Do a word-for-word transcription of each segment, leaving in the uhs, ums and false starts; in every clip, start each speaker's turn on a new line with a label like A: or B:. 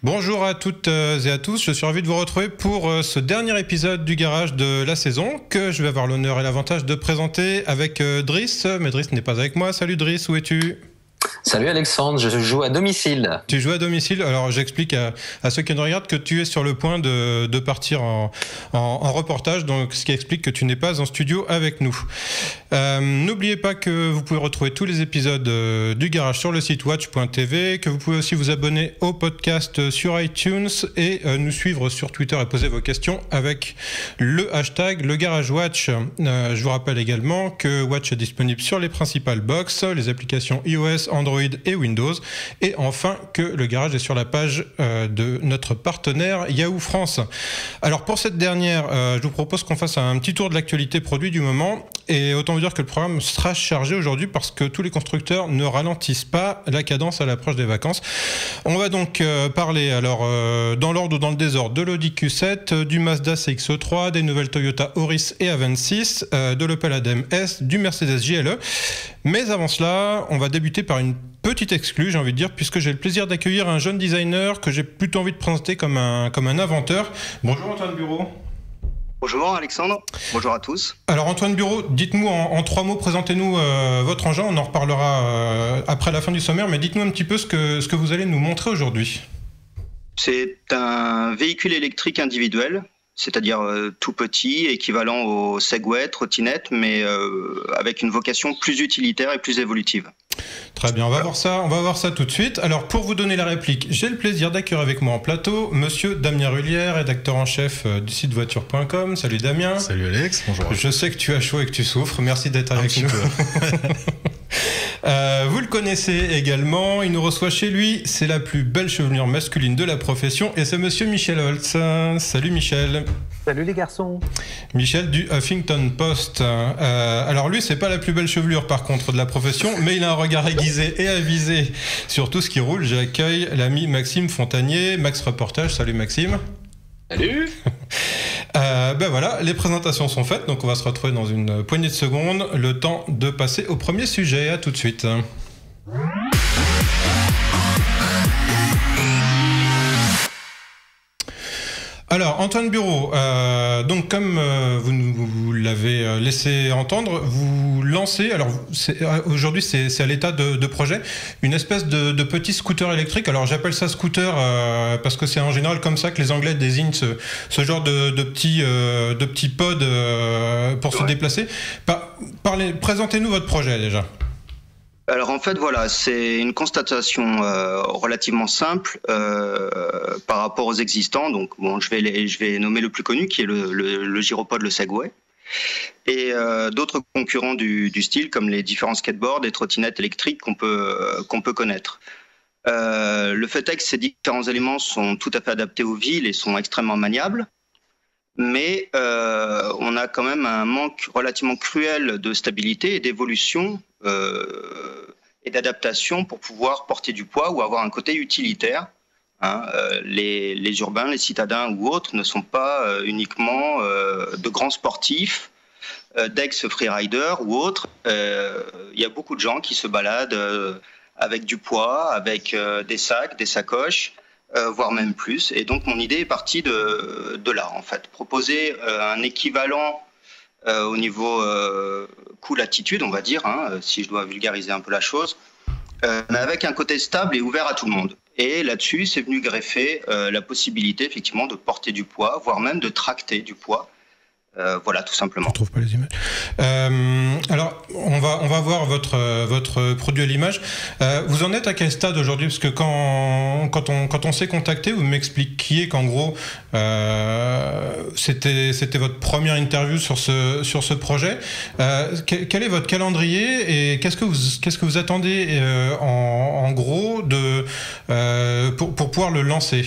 A: Bonjour à toutes et à tous, je suis ravi de vous retrouver pour ce dernier épisode du Garage de la saison que je vais avoir l'honneur et l'avantage de présenter avec Driss, mais Driss n'est pas avec moi. Salut Driss, où es-tu ?
B: Salut Alexandre, je joue à domicile.
A: Tu joues à domicile, alors j'explique à, à ceux qui nous regardent que tu es sur le point de, de partir en, en, en reportage, donc ce qui explique que tu n'es pas en studio avec nous. Euh, n'oubliez pas que vous pouvez retrouver tous les épisodes euh, du Garage sur le site watch point t v, que vous pouvez aussi vous abonner au podcast sur iTunes et euh, nous suivre sur Twitter et poser vos questions avec le hashtag le Garage Watch. Euh, je vous rappelle également que Watch est disponible sur les principales box, les applications iOS, Android et Windows, et enfin que le Garage est sur la page euh, de notre partenaire Yahoo France. Alors pour cette dernière, euh, je vous propose qu'on fasse un petit tour de l'actualité produit du moment, et autant vous dire que le programme sera chargé aujourd'hui parce que tous les constructeurs ne ralentissent pas la cadence à l'approche des vacances. On va donc euh, parler, alors euh, dans l'ordre ou dans le désordre, de l'Audi Q sept, du Mazda C X trois, des nouvelles Toyota Auris et A vingt-six, euh, de l'Opel Adem S, du Mercedes J L E. Mais avant cela, on va débuter par une petite exclue, j'ai envie de dire, puisque j'ai le plaisir d'accueillir un jeune designer que j'ai plutôt envie de présenter comme un, comme un inventeur. Bonjour Antoine Bureau.
C: Bonjour Alexandre, bonjour à tous.
A: Alors Antoine Bureau, dites-nous en, en trois mots, présentez-nous euh, votre engin, on en reparlera euh, après la fin du sommaire, mais dites-nous un petit peu ce que, ce que vous allez nous montrer aujourd'hui.
C: C'est un véhicule électrique individuel, c'est-à-dire euh, tout petit, équivalent au Segway, trottinette, mais euh, avec une vocation plus utilitaire et plus évolutive.
A: Très bien, on va voir ça, on va voir ça tout de suite. Alors pour vous donner la réplique, j'ai le plaisir d'accueillir avec moi en plateau Monsieur Damien Rullière, rédacteur en chef du site voiture point com. Salut Damien.
D: Salut Alex, bonjour.
A: Je sais que tu as chaud et que tu souffres, merci d'être avec nous. euh, vous le connaissez également, il nous reçoit chez lui, c'est la plus belle chevelure masculine de la profession et c'est Monsieur Michel Holtz. Salut Michel.
E: Salut les garçons.
A: Michel du Huffington Post. Euh, alors lui, c'est pas la plus belle chevelure par contre de la profession, mais il a un regard aiguisé et avisé sur tout ce qui roule. J'accueille l'ami Maxime Fontanier, Max Reportage. Salut Maxime.
B: Salut.
A: euh, ben voilà, les présentations sont faites, donc on va se retrouver dans une poignée de secondes. Le temps de passer au premier sujet. À tout de suite. Alors, Antoine Bureau, euh, donc comme euh, vous, vous, vous l'avez laissé entendre, vous lancez, alors c'est, aujourd'hui c'est, c'est à l'état de, de projet, une espèce de, de petit scooter électrique. Alors j'appelle ça scooter euh, parce que c'est en général comme ça que les Anglais désignent ce, ce genre de, de petits euh, de petits pods euh, pour ouais. se déplacer. Par, parlez, présentez-nous votre projet déjà.
C: Alors en fait voilà, c'est une constatation euh, relativement simple euh, par rapport aux existants. Donc bon, je vais les, je vais nommer le plus connu qui est le, le, le gyropode, le Segway, et euh, d'autres concurrents du, du style comme les différents skateboards et trottinettes électriques qu'on peut euh, qu'on peut connaître. Euh, le fait est que ces différents éléments sont tout à fait adaptés aux villes et sont extrêmement maniables. Mais euh, on a quand même un manque relativement cruel de stabilité et d'évolution euh, et d'adaptation pour pouvoir porter du poids ou avoir un côté utilitaire. Hein. Euh, les, les urbains, les citadins ou autres ne sont pas euh, uniquement euh, de grands sportifs, euh, d'ex-freeriders ou autres. Euh, il y a beaucoup de gens qui se baladent euh, avec du poids, avec euh, des sacs, des sacoches, Euh, voire même plus. Et donc mon idée est partie de, de là, en fait. Proposer euh, un équivalent euh, au niveau euh, coût-latitude, on va dire, hein, si je dois vulgariser un peu la chose, euh, mais avec un côté stable et ouvert à tout le monde. Et là-dessus, c'est venu greffer euh, la possibilité, effectivement, de porter du poids, voire même de tracter du poids. Euh, voilà, tout simplement.
A: Je trouve pas les images. Euh, alors, on va on va voir votre votre produit à l'image. Euh, vous en êtes à quel stade aujourd'hui? Parce que quand quand on quand on s'est contacté, vous m'expliquiez qu'en gros euh, c'était c'était votre première interview sur ce sur ce projet. Euh, quel, quel est votre calendrier et qu'est-ce que vous qu'est-ce que vous attendez euh, en en gros de euh, pour pour pouvoir le lancer?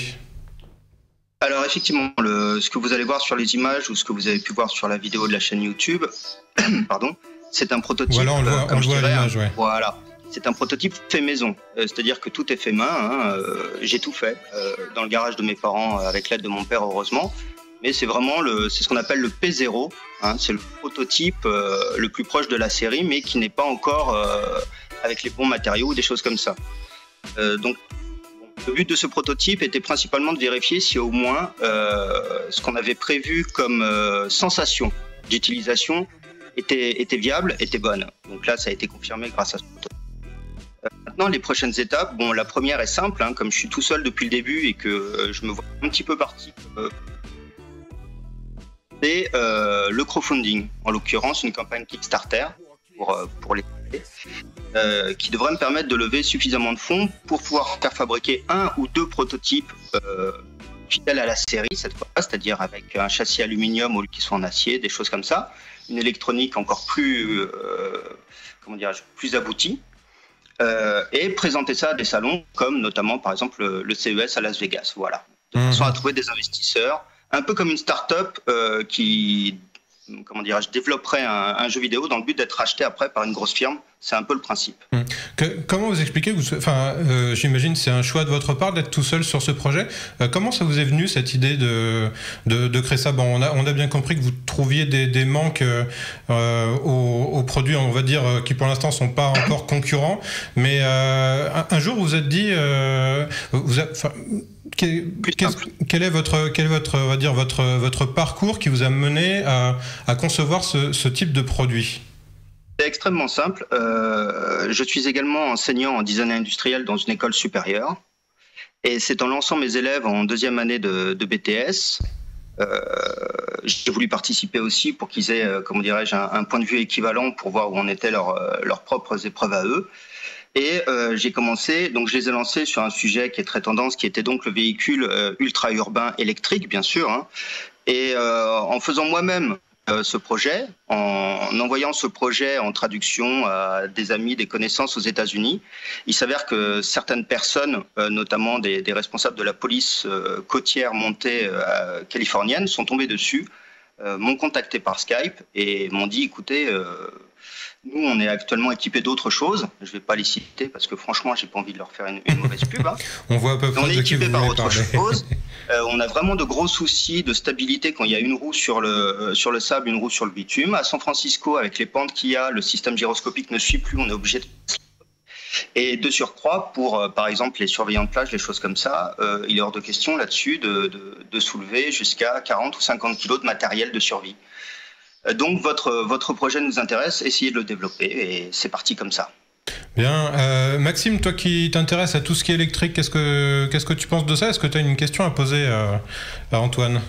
C: Alors effectivement, le, ce que vous allez voir sur les images ou ce que vous avez pu voir sur la vidéo de la chaîne YouTube, pardon, c'est un prototype.
A: Voilà, on le voit,
C: euh, comme
A: on
C: je
A: voit
C: dirais,
A: à l'image, ouais.
C: Voilà, c'est un prototype fait maison, euh, c'est-à-dire que tout est fait main. Hein, euh, j'ai tout fait euh, dans le garage de mes parents avec l'aide de mon père, heureusement. Mais c'est vraiment le, c'est ce qu'on appelle le P zéro. Hein, c'est le prototype euh, le plus proche de la série, mais qui n'est pas encore euh, avec les bons matériaux ou des choses comme ça. Euh, donc Le but de ce prototype était principalement de vérifier si au moins euh, ce qu'on avait prévu comme euh, sensation d'utilisation était, était viable, était bonne. Donc là, ça a été confirmé grâce à ce prototype. Euh, maintenant, les prochaines étapes, bon, la première est simple, hein, comme je suis tout seul depuis le début et que euh, je me vois un petit peu parti, euh, c'est euh, le crowdfunding, en l'occurrence une campagne Kickstarter pour, euh, pour les euh, qui devrait me permettre de lever suffisamment de fonds pour pouvoir faire fabriquer un ou deux prototypes euh, fidèles à la série cette fois, c'est-à-dire avec un châssis aluminium au lieu qu'il soit en acier, des choses comme ça, une électronique encore plus, euh, comment dirais-je, plus aboutie, euh, et présenter ça à des salons comme notamment par exemple le, le C E S à Las Vegas, voilà, de façon à trouver des investisseurs, un peu comme une start-up euh, qui comment dirais-je, développerait un, un jeu vidéo dans le but d'être acheté après par une grosse firme. C'est un peu le principe.
A: Que, comment vous expliquez, vous, enfin, euh, j'imagine c'est un choix de votre part d'être tout seul sur ce projet. Euh, comment ça vous est venu cette idée de, de, de créer ça? Bon, on a, on a bien compris que vous trouviez des, des manques euh, aux, aux produits, on va dire, qui pour l'instant sont pas encore concurrents. Mais euh, un, un jour, vous vous êtes dit, euh, vous a, Quel, quel est votre, quel est votre, on va dire, votre, votre parcours qui vous a mené à, à concevoir ce, ce type de produit?
C: C'est extrêmement simple. Euh, je suis également enseignant en design industriel dans une école supérieure. Et c'est en lançant mes élèves en deuxième année de, de B T S, euh, j'ai voulu participer aussi pour qu'ils aient, comment dirais-je, un, un point de vue équivalent pour voir où en étaient leurs, leurs propres épreuves à eux. Et euh, j'ai commencé, donc je les ai lancés sur un sujet qui est très tendance, qui était donc le véhicule euh, ultra-urbain électrique, bien sûr. Hein. Et euh, en faisant moi-même euh, ce projet, en, en envoyant ce projet en traduction à des amis, des connaissances aux États-Unis, il s'avère que certaines personnes, euh, notamment des, des responsables de la police euh, côtière montée euh, californienne, sont tombés dessus, euh, m'ont contacté par Skype et m'ont dit, écoutez, euh, nous, on est actuellement équipés d'autres choses. Je ne vais pas les citer parce que franchement, j'ai pas envie de leur faire une, une mauvaise pub. Hein.
A: On voit à peu près.
C: On est équipés par autre
A: parler.
C: chose. Euh, on a vraiment de gros soucis de stabilité quand il y a une roue sur le, sur le sable, une roue sur le bitume. À San Francisco, avec les pentes qu'il y a, le système gyroscopique ne suit plus. On est obligé de... Et de surcroît, pour euh, par exemple les surveillants de plage, les choses comme ça, euh, il est hors de question là-dessus de, de, de soulever jusqu'à quarante ou cinquante kilos de matériel de survie. Donc votre, votre projet nous intéresse, essayez de le développer et c'est parti comme ça.
A: Bien. Euh, Maxime, toi qui t'intéresses à tout ce qui est électrique, qu'est-ce que, qu'est-ce que tu penses de ça? Est-ce que tu as une question à poser à, à Antoine?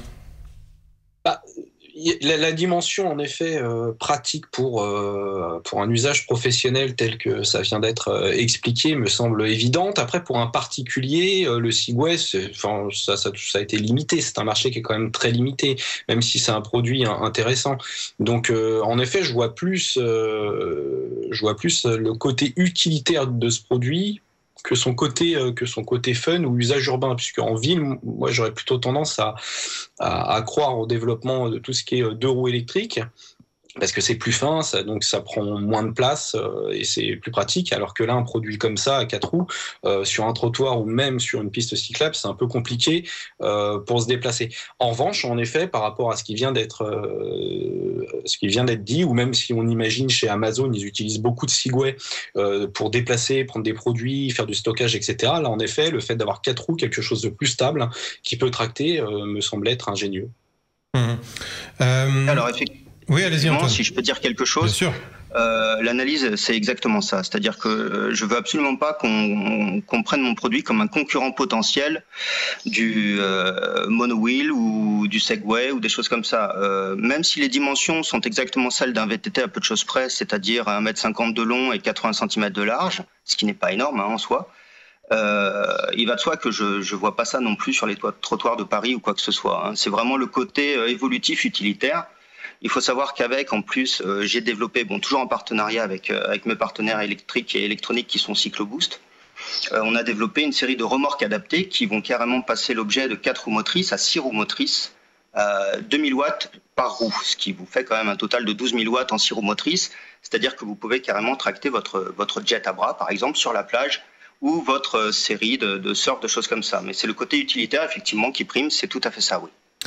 D: bah, la, la dimension en effet euh, pratique pour, euh, pour un usage professionnel tel que ça vient d'être euh, expliqué me semble évidente. Après, pour un particulier, euh, le Segway, enfin, ça, ça, ça a été limité. C'est un marché qui est quand même très limité, même si c'est un produit hein, intéressant. Donc, euh, en effet, je vois plus, euh, je vois plus le côté utilitaire de ce produit que son côté euh, que son côté fun ou usage urbain, puisque en ville, moi j'aurais plutôt tendance à, à à croire au développement de tout ce qui est deux roues électriques, parce que c'est plus fin, ça, donc ça prend moins de place euh, et c'est plus pratique, alors que là, un produit comme ça, à quatre roues, euh, sur un trottoir ou même sur une piste cyclable, c'est un peu compliqué euh, pour se déplacer. En revanche, en effet, par rapport à ce qui vient d'être euh, ce qui vient d'être dit, ou même si on imagine chez Amazon, ils utilisent beaucoup de Segway euh, pour déplacer, prendre des produits, faire du stockage, et cetera. Là, en effet, le fait d'avoir quatre roues, quelque chose de plus stable, qui peut tracter, euh, me semble être ingénieux.
A: Mmh. Euh...
C: Alors, effectivement,
A: oui, allez-y, Antoine.
C: Si je peux dire quelque chose,
A: bien sûr.
C: Euh, l'analyse, c'est exactement ça. C'est-à-dire que je veux absolument pas qu'on qu'on prenne mon produit comme un concurrent potentiel du euh, monowheel ou du Segway ou des choses comme ça. Euh, même si les dimensions sont exactement celles d'un V T T à peu de choses près, c'est-à-dire un mètre cinquante de long et quatre-vingts centimètres de large, ce qui n'est pas énorme hein, en soi, euh, il va de soi que je je vois pas ça non plus sur les trottoirs de Paris ou quoi que ce soit. Hein. C'est vraiment le côté euh, évolutif, utilitaire. Il faut savoir qu'avec, en plus, euh, j'ai développé, bon, toujours en partenariat avec, euh, avec mes partenaires électriques et électroniques qui sont Cycloboost, euh, on a développé une série de remorques adaptées qui vont carrément passer l'objet de quatre roues motrices à six roues motrices, à deux mille watts par roue, ce qui vous fait quand même un total de douze mille watts en six roues motrices, c'est-à-dire que vous pouvez carrément tracter votre, votre jet à bras, par exemple, sur la plage, ou votre série de, de surf, de choses comme ça. Mais c'est le côté utilitaire, effectivement, qui prime, c'est tout à fait ça, oui.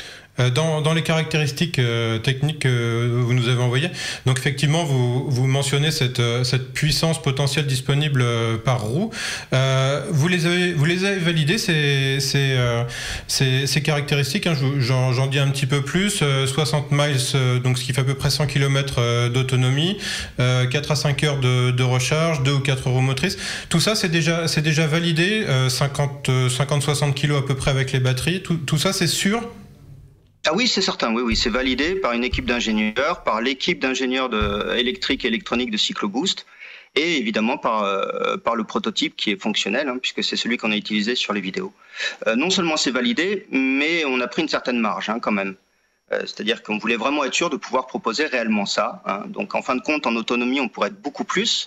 A: Dans, dans les caractéristiques euh, techniques que vous nous avez envoyées, donc effectivement vous, vous mentionnez cette, cette puissance potentielle disponible par roue. Euh, vous, les avez, vous les avez validées ces, ces, euh, ces, ces caractéristiques, hein, j'en, j'en dis un petit peu plus, euh, soixante miles, euh, donc ce qui fait à peu près cent kilomètres euh, d'autonomie, euh, quatre à cinq heures de, de recharge, deux ou quatre roues motrices. Tout ça c'est déjà, c'est déjà validé, euh, cinquante à soixante kilos à peu près avec les batteries, tout, tout ça c'est sûr?
C: Ah oui, c'est certain, oui, oui, c'est validé par une équipe d'ingénieurs, par l'équipe d'ingénieurs de électrique et électronique de Cycloboost, et évidemment par, euh, par le prototype qui est fonctionnel, hein, puisque c'est celui qu'on a utilisé sur les vidéos. Euh, non seulement c'est validé, mais on a pris une certaine marge hein, quand même. Euh, c'est-à-dire qu'on voulait vraiment être sûr de pouvoir proposer réellement ça. Hein. Donc en fin de compte, en autonomie, on pourrait être beaucoup plus.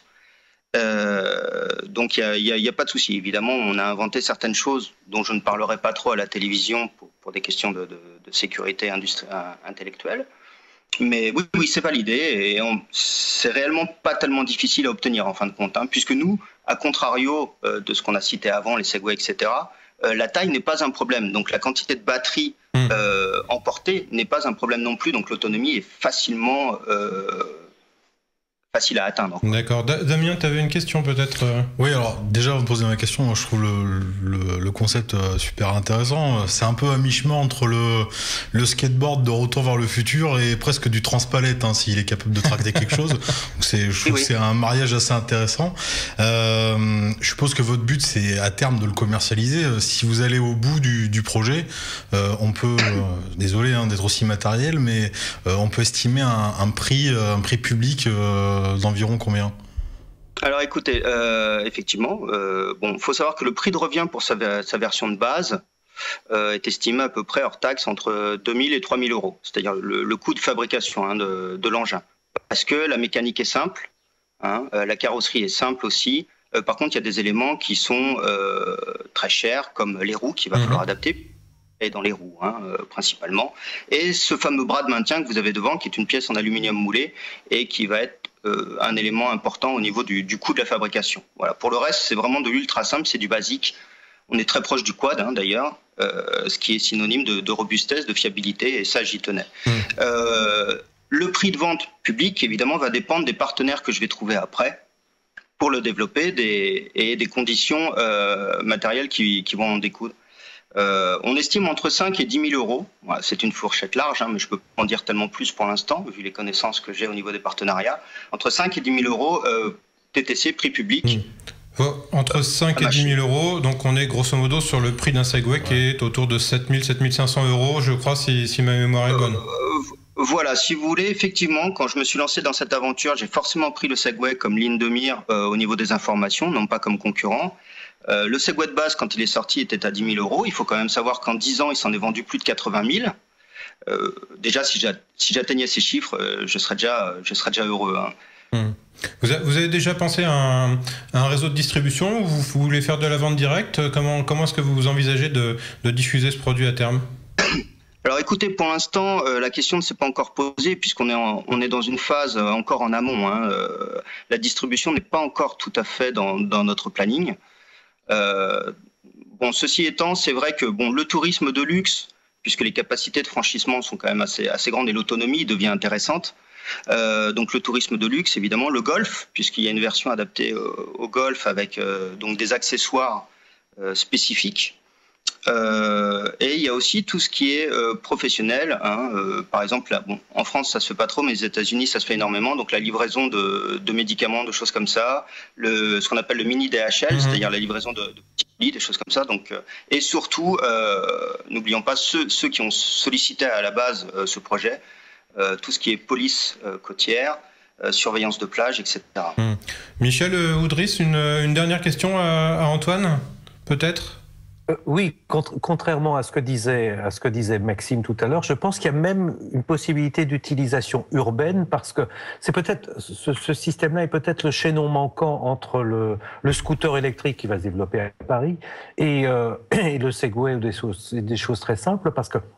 C: Euh, donc il n'y a, a, a pas de souci. Évidemment, on a inventé certaines choses dont je ne parlerai pas trop à la télévision pour, pour des questions de, de, de sécurité intellectuelle. Mais oui, oui c'est validé et c'est réellement pas tellement difficile à obtenir en fin de compte, hein, puisque nous, à contrario euh, de ce qu'on a cité avant, les Segway, et cetera, euh, la taille n'est pas un problème. Donc la quantité de batterie euh, emportée n'est pas un problème non plus. Donc l'autonomie est facilement euh, facile à atteindre.
A: D'accord. Damien, tu avais une question peut-être?
E: Oui, alors déjà, vous me posez ma question, je trouve le, le, le concept super intéressant. C'est un peu à mi-chemin entre le, le skateboard de retour vers le futur et presque du transpalette, hein, s'il est capable de tracter quelque chose. Donc je trouve oui. que c'est un mariage assez intéressant. Euh, je suppose que votre but, c'est à terme de le commercialiser. Si vous allez au bout du, du projet, euh, on peut, euh, désolé hein, d'être aussi matériel, mais euh, on peut estimer un, un prix, un prix public euh, d'environ combien?
C: Alors écoutez, euh, effectivement, euh, bon, faut savoir que le prix de revient pour sa, sa version de base euh, est estimé à peu près hors taxe entre deux mille et trois mille euros, c'est-à-dire le, le coût de fabrication hein, de, de l'engin. Parce que la mécanique est simple, hein, euh, la carrosserie est simple aussi. Euh, par contre, il y a des éléments qui sont euh, très chers, comme les roues qu'il va mmh. falloir adapter. Et dans les roues hein, euh, principalement. Et ce fameux bras de maintien que vous avez devant, qui est une pièce en aluminium moulé et qui va être euh, un élément important au niveau du, du coût de la fabrication. Voilà. Pour le reste, c'est vraiment de l'ultra simple, c'est du basique. On est très proche du quad hein, d'ailleurs, euh, ce qui est synonyme de, de robustesse, de fiabilité, et ça j'y tenais. Mmh. Euh, le prix de vente public, évidemment, va dépendre des partenaires que je vais trouver après pour le développer des, et des conditions euh, matérielles qui, qui vont en découdre. Euh, on estime entre cinq et dix mille euros. Voilà, c'est une fourchette large, hein, mais je peux pas en dire tellement plus pour l'instant, vu les connaissances que j'ai au niveau des partenariats. Entre cinq et dix mille euros, euh, T T C, prix public.
A: Mmh. Entre cinq et dix mille euros, donc on est grosso modo sur le prix d'un Segway ouais. qui est autour de sept mille, sept mille cinq cents euros, je crois, si, si ma mémoire est bonne.
C: Euh, voilà, si vous voulez, effectivement, quand je me suis lancé dans cette aventure, j'ai forcément pris le Segway comme ligne de mire euh, au niveau des informations, non pas comme concurrent. Euh, le Segway de base, quand il est sorti, était à dix mille euros. Il faut quand même savoir qu'en dix ans, il s'en est vendu plus de quatre-vingt mille. Euh, déjà, si j'atteignais ces chiffres, euh, je, serais déjà, je serais déjà heureux. Hein.
A: Mmh. Vous, a, vous avez déjà pensé à un, à un réseau de distribution ou vous, vous voulez faire de la vente directe? Comment, comment est-ce que vous envisagez de, de diffuser ce produit à terme?
C: Alors écoutez, pour l'instant, euh, la question ne s'est pas encore posée puisqu'on est, en, on est dans une phase euh, encore en amont. Hein. Euh, la distribution n'est pas encore tout à fait dans, dans notre planning. Euh, bon, ceci étant, c'est vrai que bon, le tourisme de luxe, puisque les capacités de franchissement sont quand même assez, assez grandes et l'autonomie devient intéressante. Euh, donc le tourisme de luxe, évidemment, le golf, puisqu'il y a une version adaptée euh, au golf avec euh, donc des accessoires euh, spécifiques. Euh, et il y a aussi tout ce qui est euh, professionnel. Hein, euh, par exemple, là, bon, en France, ça se fait pas trop, mais aux États-Unis, ça se fait énormément. Donc la livraison de, de médicaments, de choses comme ça, le, ce qu'on appelle le mini D H L, mmh. c'est-à-dire la livraison de, de petits lits, des choses comme ça. Donc, euh, et surtout, euh, n'oublions pas ceux, ceux qui ont sollicité à la base euh, ce projet, euh, tout ce qui est police euh, côtière, euh, surveillance de plage, et cetera.
A: Mmh. Michel Oudris, une, une dernière question à, à Antoine, peut-être?
F: Euh, oui, contre, contrairement à ce que disait à ce que disait Maxime tout à l'heure, je pense qu'il y a même une possibilité d'utilisation urbaine parce que c'est peut-être ce, ce système-là est peut-être le chaînon manquant entre le, le scooter électrique qui va se développer à Paris et, euh, et le Segway ou des choses, des choses très simples parce que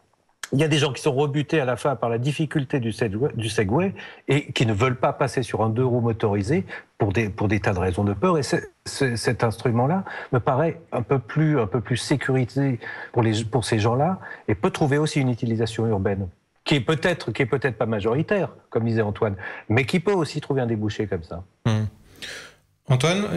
F: il y a des gens qui sont rebutés à la fin par la difficulté du Segway, du Segway et qui ne veulent pas passer sur un deux roues motorisé pour des, pour des tas de raisons de peur. Et c'est, c'est, cet instrument-là me paraît un peu plus, un peu plus sécurisé pour, les, pour ces gens-là et peut trouver aussi une utilisation urbaine qui est peut-être, qui est peut-être pas majoritaire, comme disait Antoine, mais qui peut aussi trouver un débouché comme ça.
A: Mmh. Antoine ?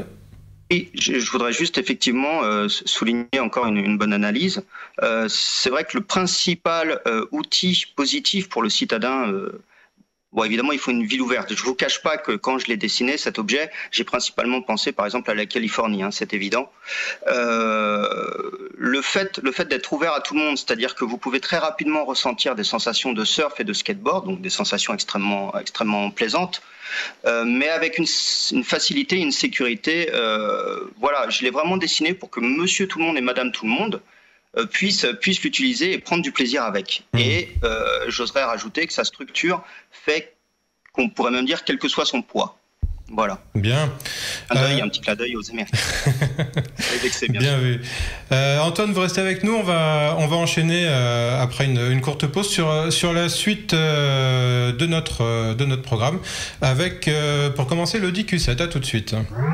C: Et je voudrais juste effectivement euh, souligner encore une, une bonne analyse. Euh, c'est vrai que le principal euh, outil positif pour le citadin, euh, bon évidemment il faut une ville ouverte. Je vous cache pas que quand je l'ai dessiné cet objet, j'ai principalement pensé par exemple à la Californie, hein, c'est évident. Euh, le fait, le fait d'être ouvert à tout le monde, c'est-à-dire que vous pouvez très rapidement ressentir des sensations de surf et de skateboard, donc des sensations extrêmement, extrêmement plaisantes. Euh, mais avec une, une facilité, une sécurité. Euh, voilà, je l'ai vraiment dessiné pour que monsieur tout le monde et madame tout le monde euh, puissent, puissent l'utiliser et prendre du plaisir avec. Mmh. Et euh, j'oserais rajouter que sa structure fait qu'on pourrait même dire quel que soit son poids. Voilà.
A: Bien.
C: Un, euh... œil, un petit clin d'œil aux Américains.
A: bien, bien vu. Euh, Antoine, vous restez avec nous. On va, on va enchaîner euh, après une, une courte pause sur, sur la suite euh, de, notre, euh, de notre programme avec, euh, pour commencer, l'Audi Q sept. À tout de suite.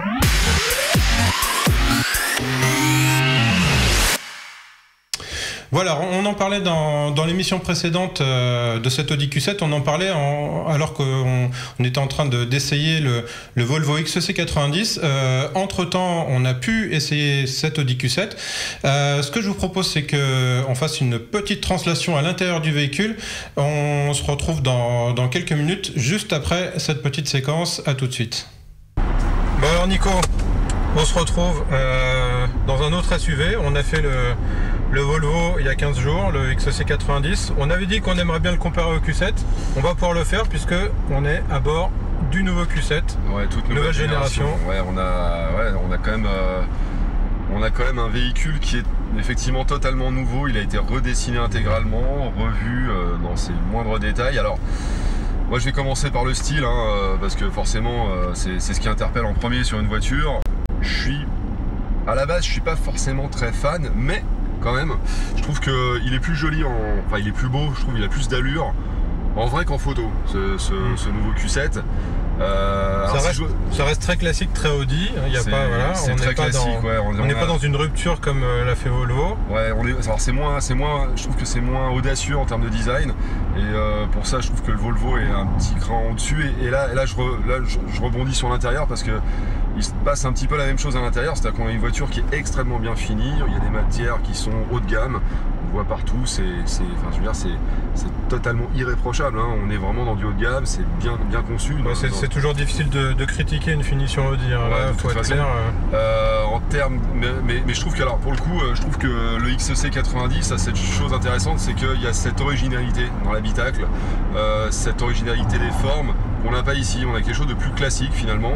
A: Voilà, on en parlait dans, dans l'émission précédente euh, de cet Audi Q sept, on en parlait en, alors qu'on on était en train de, d'essayer le, le Volvo X C quatre-vingt-dix. Euh, entre-temps, on a pu essayer cet Audi Q sept. Euh, ce que je vous propose, c'est qu'on fasse une petite translation à l'intérieur du véhicule. On se retrouve dans, dans quelques minutes, juste après cette petite séquence. À tout de suite. Bon alors Nico, on se retrouve euh, dans un autre S U V. On a fait le... le Volvo il y a quinze jours, le X C quatre-vingt-dix. On avait dit qu'on aimerait bien le comparer au Q sept. On va pouvoir le faire puisque on est à bord du nouveau Q sept.
G: Ouais, toute nouvelle, nouvelle génération. génération. Ouais, on a, ouais, on a quand même, euh, on a quand même un véhicule qui est effectivement totalement nouveau. Il a été redessiné intégralement, revu euh, dans ses moindres détails. Alors, moi, je vais commencer par le style, hein, parce que forcément, euh, c'est, c'est ce qui interpelle en premier sur une voiture. Je suis, à la base, je suis pas forcément très fan, mais quand même, je trouve qu'il est plus joli, en... enfin il est plus beau, je trouve qu'il a plus d'allure en vrai qu'en photo, ce, ce, mmh. ce nouveau Q sept. Euh,
A: ça, reste, si je... ça reste très classique, très Audi. Il y a pas, voilà,
G: c'est
A: on
G: très
A: n'est pas,
G: classique,
A: dans,
G: ouais, on,
A: on n'est
G: a...
A: pas dans une rupture comme euh, l'a fait Volvo.
G: Ouais, on est, alors c'est moins, c'est moins, je trouve que c'est moins audacieux en termes de design. Et euh, pour ça, je trouve que le Volvo est un petit cran au-dessus. Et, et là, là, je, re, là je, je rebondis sur l'intérieur parce que il se passe un petit peu la même chose à l'intérieur. C'est-à-dire qu'on a une voiture qui est extrêmement bien finie. Il y a des matières qui sont haut de gamme. On voit partout. C'est, c'est, enfin, je veux dire, c'est, c'est totalement irréprochable. Hein. On est vraiment dans du haut de gamme. C'est bien, bien conçu.
A: Ouais, c'est, c'est toujours difficile de, de critiquer une finition Audi. Hein.
G: Ouais,
A: là, faut être clair.
G: Euh, en termes, mais, mais, mais je trouve que, alors, pour le coup, je trouve que le X C quatre-vingt-dix a cette chose intéressante, c'est qu'il y a cette originalité dans l'habitacle, euh, cette originalité des formes qu'on n'a pas ici. On a quelque chose de plus classique finalement.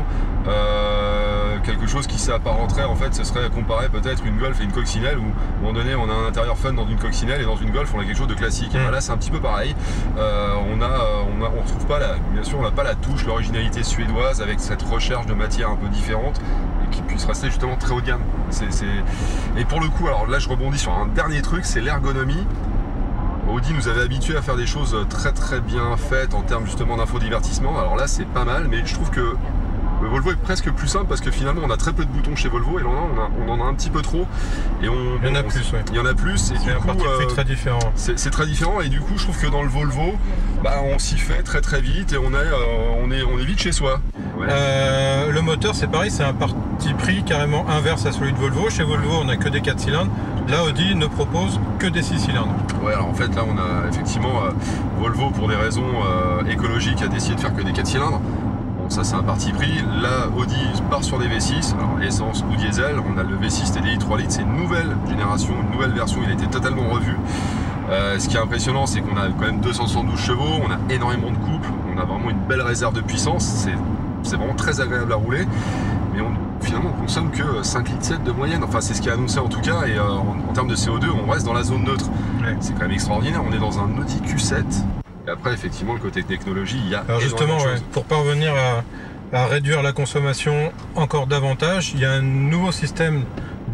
G: Euh, quelque chose qui s'apparenterait, en fait, ce serait comparé peut-être une Golf et une coccinelle, où à un moment donné on a un intérieur fun dans une coccinelle et dans une Golf on a quelque chose de classique. Et ben là c'est un petit peu pareil. Euh, on a, on a, on retrouve pas la, bien sûr on n'a pas la touche, l'originalité suédoise avec cette recherche de matière un peu différente et qui puisse rester justement très haut de gamme. C'est, c'est... Et pour le coup, alors là je rebondis sur un dernier truc, c'est l'ergonomie. Audi nous avait habitués à faire des choses très très bien faites en termes justement d'infodivertissement. Alors là c'est pas mal, mais je trouve que le Volvo est presque plus simple parce que finalement on a très peu de boutons chez Volvo et là on, a, on en a un petit peu trop. Et on,
A: il y en a
G: on,
A: plus, ouais.
G: Il y en a plus. Et
A: c'est
G: du
A: un
G: coup,
A: parti pris
G: euh,
A: très différent.
G: C'est, c'est très différent et du coup je trouve que dans le Volvo, bah, on s'y fait très très vite et on est, euh, on est, on est vite chez soi.
A: Ouais. Euh, le moteur c'est pareil, c'est un parti pris carrément inverse à celui de Volvo. Chez Volvo on n'a que des quatre cylindres. Là Audi ne propose que des six cylindres.
G: Ouais, alors en fait là on a effectivement euh, Volvo pour des raisons euh, écologiques a décidé de faire que des quatre cylindres. Ça c'est un parti pris. Là Audi part sur des V six, alors essence ou diesel. On a le V six T D I trois litres, c'est une nouvelle génération, une nouvelle version, il a été totalement revu. Euh, ce qui est impressionnant, c'est qu'on a quand même deux cent soixante-douze chevaux, on a énormément de couple, on a vraiment une belle réserve de puissance, c'est, c'est vraiment très agréable à rouler. Mais on, finalement on consomme que cinq litres sept de moyenne, enfin c'est ce qui est annoncé en tout cas, et euh, en, en termes de C O deux on reste dans la zone neutre. Ouais. C'est quand même extraordinaire, on est dans un Audi Q sept. Et après, effectivement, le côté technologie, il y a.
A: Alors justement, ouais, pour parvenir à, à réduire la consommation encore davantage, il y a un nouveau système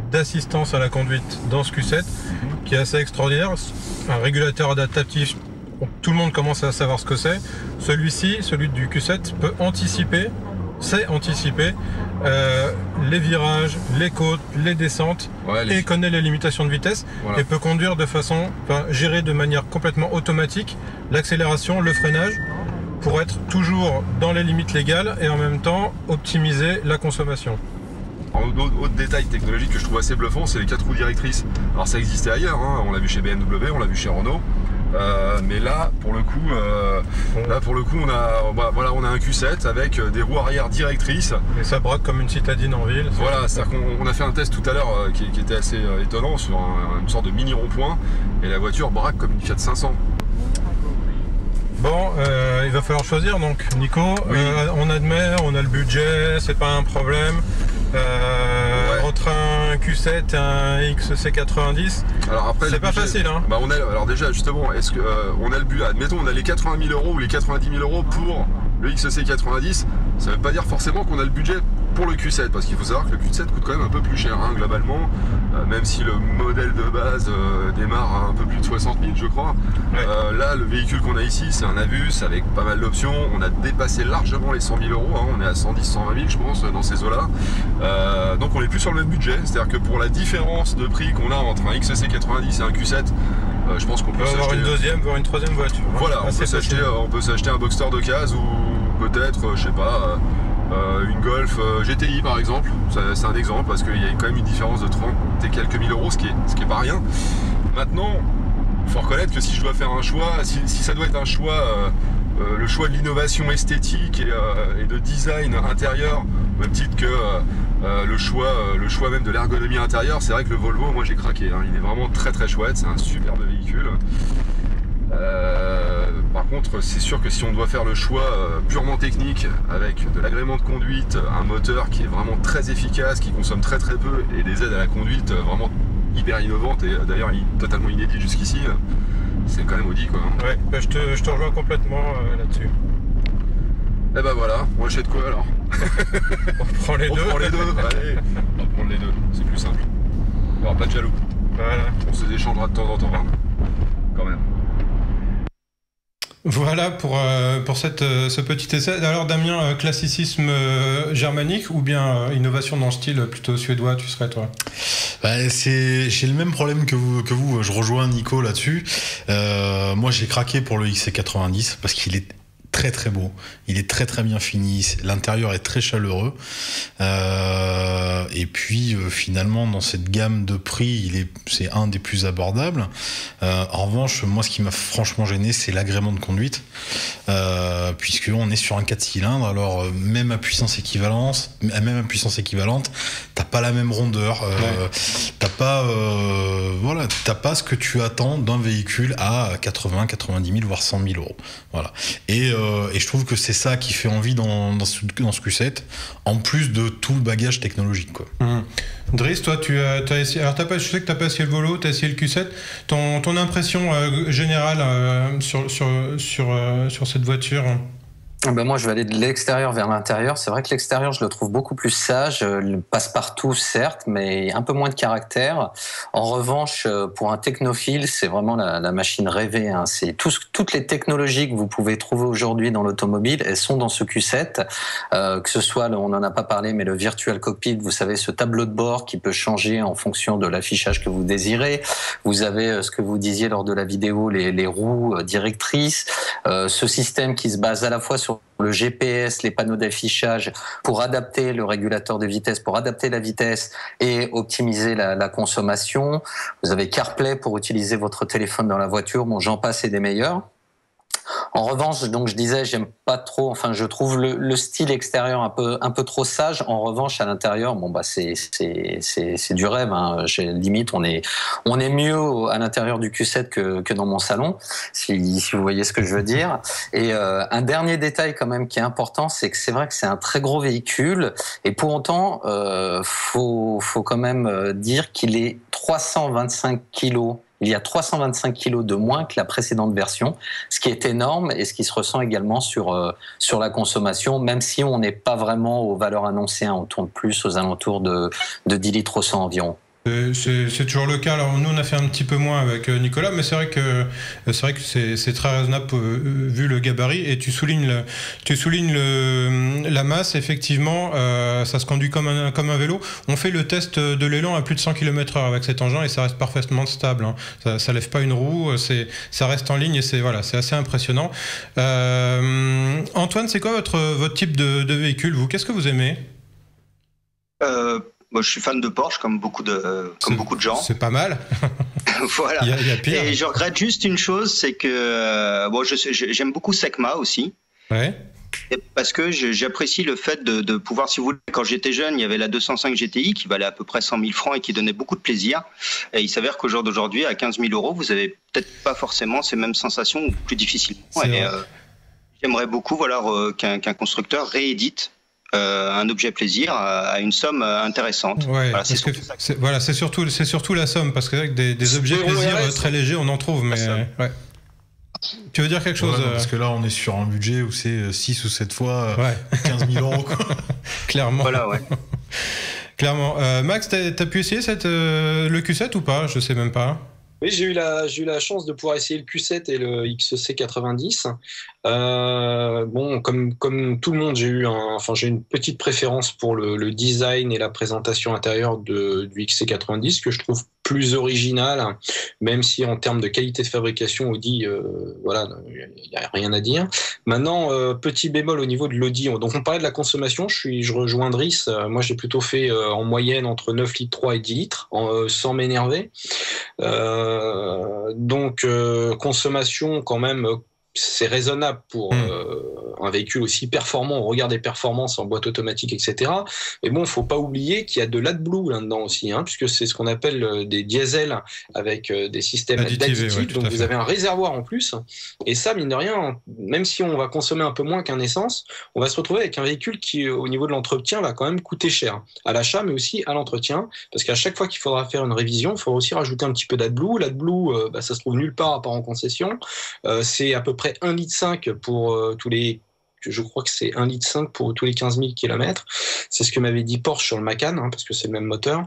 A: d'assistance à la conduite dans ce Q sept qui est assez extraordinaire. Un régulateur adaptatif, tout le monde commence à savoir ce que c'est. Celui-ci, celui du Q sept, peut anticiper, sait anticiper euh, les virages, les côtes, les descentes, ouais, les... et connaît les limitations de vitesse, voilà. Et peut conduire de façon, enfin, gérer de manière complètement automatique l'accélération, le freinage, pour être toujours dans les limites légales et en même temps optimiser la consommation.
G: Autre, autre détail technologique que je trouve assez bluffant, c'est les quatre roues directrices. Alors ça existait ailleurs, hein, on l'a vu chez B M W, on l'a vu chez Renault. Euh, mais là, pour le coup, euh, là pour le coup, on a, bah, voilà, on a un Q sept avec des roues arrière directrices.
A: Et ça braque comme une citadine en ville.
G: Voilà, c'est-à-dire qu'on on a fait un test tout à l'heure euh, qui, qui était assez euh, étonnant sur un, une sorte de mini rond-point, et la voiture braque comme une Fiat cinq cents.
A: Bon, euh, il va falloir choisir donc, Nico. Oui. Euh, on admet, on a le budget, c'est pas un problème. Euh, ouais. Entre un Q sept et un X C quatre-vingt-dix, alors après, c'est pas budget, facile. Hein.
G: Bah on a, alors déjà, justement, est-ce que euh, on a le budget, admettons, on a les quatre-vingt mille euros ou les quatre-vingt-dix mille euros pour le X C quatre-vingt-dix, ça veut pas dire forcément qu'on a le budget pour le Q sept, parce qu'il faut savoir que le Q sept coûte quand même un peu plus cher, hein, globalement, euh, même si le modèle de base euh, démarre à un peu plus de soixante mille, je crois. Ouais. Euh, là, le véhicule qu'on a ici, c'est un Avus avec pas mal d'options. On a dépassé largement les cent mille euros, hein, on est à cent dix, cent vingt mille, je pense, dans ces eaux-là. Euh, donc on est plus sur le même budget, c'est-à-dire que pour la différence de prix qu'on a entre un X C quatre-vingt-dix et un Q sept, euh, je pense qu'on peut, peut
A: avoir une deuxième, voire une troisième voiture.
G: Voilà, on peut, s'acheter, on peut s'acheter un Boxster d'occasion ou peut-être, je sais pas, euh, une Golf G T I par exemple. C'est un exemple parce qu'il y a quand même une différence de trente et quelques mille euros, ce qui est, ce qui est pas rien. Maintenant, il faut reconnaître que si je dois faire un choix, si, si ça doit être un choix, euh, euh, le choix de l'innovation esthétique et, euh, et de design intérieur, au même titre que euh, euh, le choix, euh, le choix même de l'ergonomie intérieure, c'est vrai que le Volvo, moi j'ai craqué. Hein. Il est vraiment très très chouette, c'est un superbe véhicule. Euh, par contre, c'est sûr que si on doit faire le choix euh, purement technique, avec de l'agrément de conduite, un moteur qui est vraiment très efficace, qui consomme très très peu, et des aides à la conduite euh, vraiment hyper innovantes et d'ailleurs totalement inédites jusqu'ici, c'est quand même Audi quoi.
A: Ouais, bah je, te, je te rejoins complètement euh, là-dessus.
G: Et bah voilà, on achète quoi alors?
A: On prend les
G: on
A: deux.
G: On prend les deux, allez, on va prendre les deux, c'est plus simple. Il n'y aura pas de jaloux.
A: Voilà.
G: On se échangera de temps en temps, hein. Quand même.
A: Voilà pour, euh, pour cette, euh, ce petit essai. Alors Damien, euh, classicisme euh, germanique ou bien euh, innovation dans le style plutôt suédois, tu serais toi?
E: Bah, c'est, j'ai le même problème que vous, que vous. Je rejoins Nico là-dessus. Euh, moi j'ai craqué pour le X C quatre-vingt-dix parce qu'il est très très beau, il est très très bien fini, l'intérieur est très chaleureux, euh, et puis euh, finalement dans cette gamme de prix, il est, c'est un des plus abordables. Euh, en revanche, moi ce qui m'a franchement gêné, c'est l'agrément de conduite, euh, puisque on est sur un quatre cylindres, alors euh, même à puissance équivalente, même à puissance équivalente, t'as pas la même rondeur, euh, ouais. t'as pas, euh, voilà, t'as pas ce que tu attends d'un véhicule à quatre-vingts, quatre-vingt-dix mille voire cent mille euros, voilà. Et euh, et je trouve que c'est ça qui fait envie dans, dans, ce, dans ce Q sept, en plus de tout le bagage technologique, quoi.
A: Mmh. Driss, toi, tu as, as essayé. Alors, t'as pas, je sais que tu n'as pas essayé le Volvo, tu as essayé le Q sept. Ton, ton impression euh, générale euh, sur, sur, sur, euh, sur cette voiture?
B: Ben moi, je vais aller de l'extérieur vers l'intérieur. C'est vrai que l'extérieur, je le trouve beaucoup plus sage. Le passe-partout, certes, mais un peu moins de caractère. En revanche, pour un technophile, c'est vraiment la, la machine rêvée. Hein. C'est tout, toutes les technologies que vous pouvez trouver aujourd'hui dans l'automobile, elles sont dans ce Q sept. Euh, que ce soit, on n'en a pas parlé, mais le Virtual Cockpit, vous savez, ce tableau de bord qui peut changer en fonction de l'affichage que vous désirez. Vous avez ce que vous disiez lors de la vidéo, les, les roues directrices. Euh, ce système qui se base à la fois sur le G P S, les panneaux d'affichage pour adapter le régulateur de vitesse, pour adapter la vitesse et optimiser la, la consommation. Vous avez CarPlay pour utiliser votre téléphone dans la voiture. Bon, j'en passe et des meilleurs. En revanche, donc je disais, j'aime pas trop. Enfin, je trouve le, le style extérieur un peu un peu trop sage. En revanche, à l'intérieur, bon bah c'est c'est c'est c'est du rêve. Hein. J'ai, limite, on est on est mieux à l'intérieur du Q sept que que dans mon salon, si si vous voyez ce que je veux dire. Et euh, un dernier détail quand même qui est important, c'est que c'est vrai que c'est un très gros véhicule, et pour autant, euh, faut faut quand même dire qu'il est trois cent vingt-cinq kilos. Il y a trois cent vingt-cinq kilos de moins que la précédente version, ce qui est énorme et ce qui se ressent également sur euh, sur la consommation, même si on n'est pas vraiment aux valeurs annoncées, hein, on tourne plus aux alentours de, de dix litres au cent environ.
A: C'est toujours le cas. Alors nous on a fait un petit peu moins avec Nicolas, mais c'est vrai que c'est vrai que c'est très raisonnable euh, vu le gabarit. Et tu soulignes le, tu soulignes le, la masse. Effectivement, euh, ça se conduit comme un comme un vélo. On fait le test de l'élan à plus de cent kilomètres heure avec cet engin et ça reste parfaitement stable. Hein. Ça, ça lève pas une roue. C'est ça reste en ligne et c'est voilà, c'est assez impressionnant. Euh, Antoine, c'est quoi votre votre type de, de véhicule vous? Qu'est-ce que vous aimez?
C: euh... Moi, je suis fan de Porsche, comme beaucoup de, comme beaucoup de gens.
A: C'est pas mal.
C: Voilà.
A: Il y a, il y a pire.
C: Et je regrette juste une chose, c'est que euh, bon, j'aime beaucoup Secma aussi.
A: Ouais.
C: Parce que j'apprécie le fait de, de pouvoir, si vous voulez, quand j'étais jeune, il y avait la deux cent cinq G T I qui valait à peu près cent mille francs et qui donnait beaucoup de plaisir. Et il s'avère qu'au jour d'aujourd'hui, à quinze mille euros, vous avez peut-être pas forcément ces mêmes sensations ou plus difficilement. Et euh, j'aimerais beaucoup, voilà, qu'un qu'un constructeur réédite Euh, un objet plaisir à, à une somme intéressante.
A: Ouais,
C: voilà, c'est
A: surtout, voilà, c'est surtout, c'est surtout la somme, parce que des, des objets plaisir ouais, très légers, on en trouve, mais ouais. Tu veux dire quelque chose?
E: Ouais, parce que là, on est sur un budget où c'est six ou sept fois
A: ouais.
E: quinze mille euros. Quoi.
A: Clairement.
C: Voilà, ouais.
A: Clairement. Euh, Max, t'as as pu essayer cette, euh, le Q sept ou pas? Je sais même pas.
D: Oui, j'ai eu la j'ai eu la chance de pouvoir essayer le Q sept et le X C quatre-vingt-dix. Euh, bon, comme comme tout le monde, j'ai eu un, enfin j'ai une petite préférence pour le, le design et la présentation intérieure de du X C quatre-vingt-dix que je trouve plus original, même si en termes de qualité de fabrication, Audi, euh, voilà, il n'y a rien à dire. Maintenant, euh, petit bémol au niveau de l'Audi. Donc on parlait de la consommation, je suis je rejoins Driss. Moi, j'ai plutôt fait euh, en moyenne entre neuf litres trois et dix litres, en, euh, sans m'énerver. Euh, donc euh, consommation quand même, c'est raisonnable pour euh, un véhicule aussi performant au regard des performances en boîte automatique, et cetera. Mais bon, faut pas oublier qu'il y a de l'AdBlue là-dedans aussi, hein, puisque c'est ce qu'on appelle des diesels avec des systèmes additifs. Ouais, donc vous avez un réservoir en plus. Et ça, mine de rien, même si on va consommer un peu moins qu'un essence, on va se retrouver avec un véhicule qui, au niveau de l'entretien, va quand même coûter cher à l'achat, mais aussi à l'entretien, parce qu'à chaque fois qu'il faudra faire une révision, il faudra aussi rajouter un petit peu d'AdBlue. L'AdBlue, euh, bah, ça se trouve nulle part à part en concession. Euh, c'est à peu près un litre cinq pour euh, tous les, je crois que c'est un litre cinq pour tous les quinze mille kilomètres. C'est ce que m'avait dit Porsche sur le Macan, hein, parce que c'est le même moteur.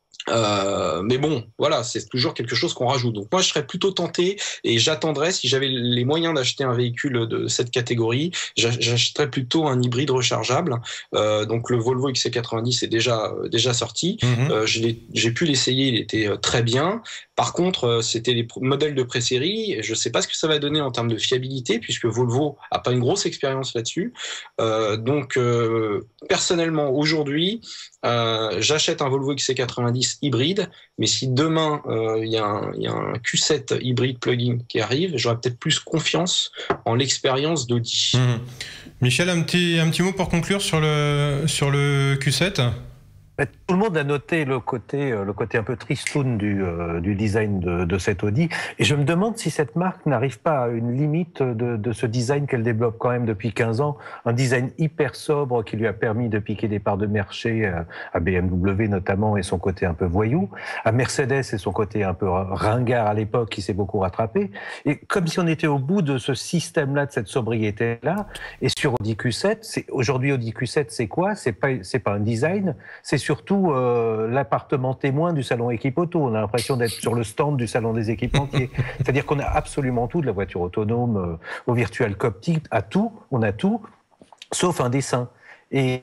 D: Euh, mais bon, voilà, c'est toujours quelque chose qu'on rajoute. Donc moi, je serais plutôt tenté et j'attendrais, si j'avais les moyens d'acheter un véhicule de cette catégorie, j'achèterais plutôt un hybride rechargeable. Euh, donc le Volvo X C quatre-vingt-dix est déjà déjà sorti. Mmh. Euh, j'ai pu l'essayer, il était très bien. Par contre, c'était les modèles de pré-série. Je ne sais pas ce que ça va donner en termes de fiabilité, puisque Volvo a pas une grosse expérience là-dessus. Euh, donc, euh, personnellement, aujourd'hui, euh, j'achète un Volvo X C quatre-vingt-dix hybride, mais si demain, il euh, y, y a un Q sept hybride plug-in qui arrive, j'aurais peut-être plus confiance en l'expérience d'Audi.
A: Mmh. Michel, un petit, un petit mot pour conclure sur le, sur le Q sept ?
F: Tout le monde a noté le côté, le côté un peu tristoun du, euh, du design de, de cette Audi. Et je me demande si cette marque n'arrive pas à une limite de, de ce design qu'elle développe quand même depuis quinze ans. Un design hyper sobre qui lui a permis de piquer des parts de marché à B M W notamment et son côté un peu voyou. À Mercedes et son côté un peu ringard à l'époque qui s'est beaucoup rattrapé. Et comme si on était au bout de ce système-là, de cette sobriété-là. Et sur Audi Q sept, aujourd'hui Audi Q sept, c'est quoi? C'est pas, c'est pas un design, c'est surtout euh, l'appartement témoin du salon équipe auto. On a l'impression d'être sur le stand du salon des équipementiers. C'est-à-dire qu'on a absolument tout, de la voiture autonome euh, au virtual cockpit, à tout, on a tout, sauf un dessin. Et,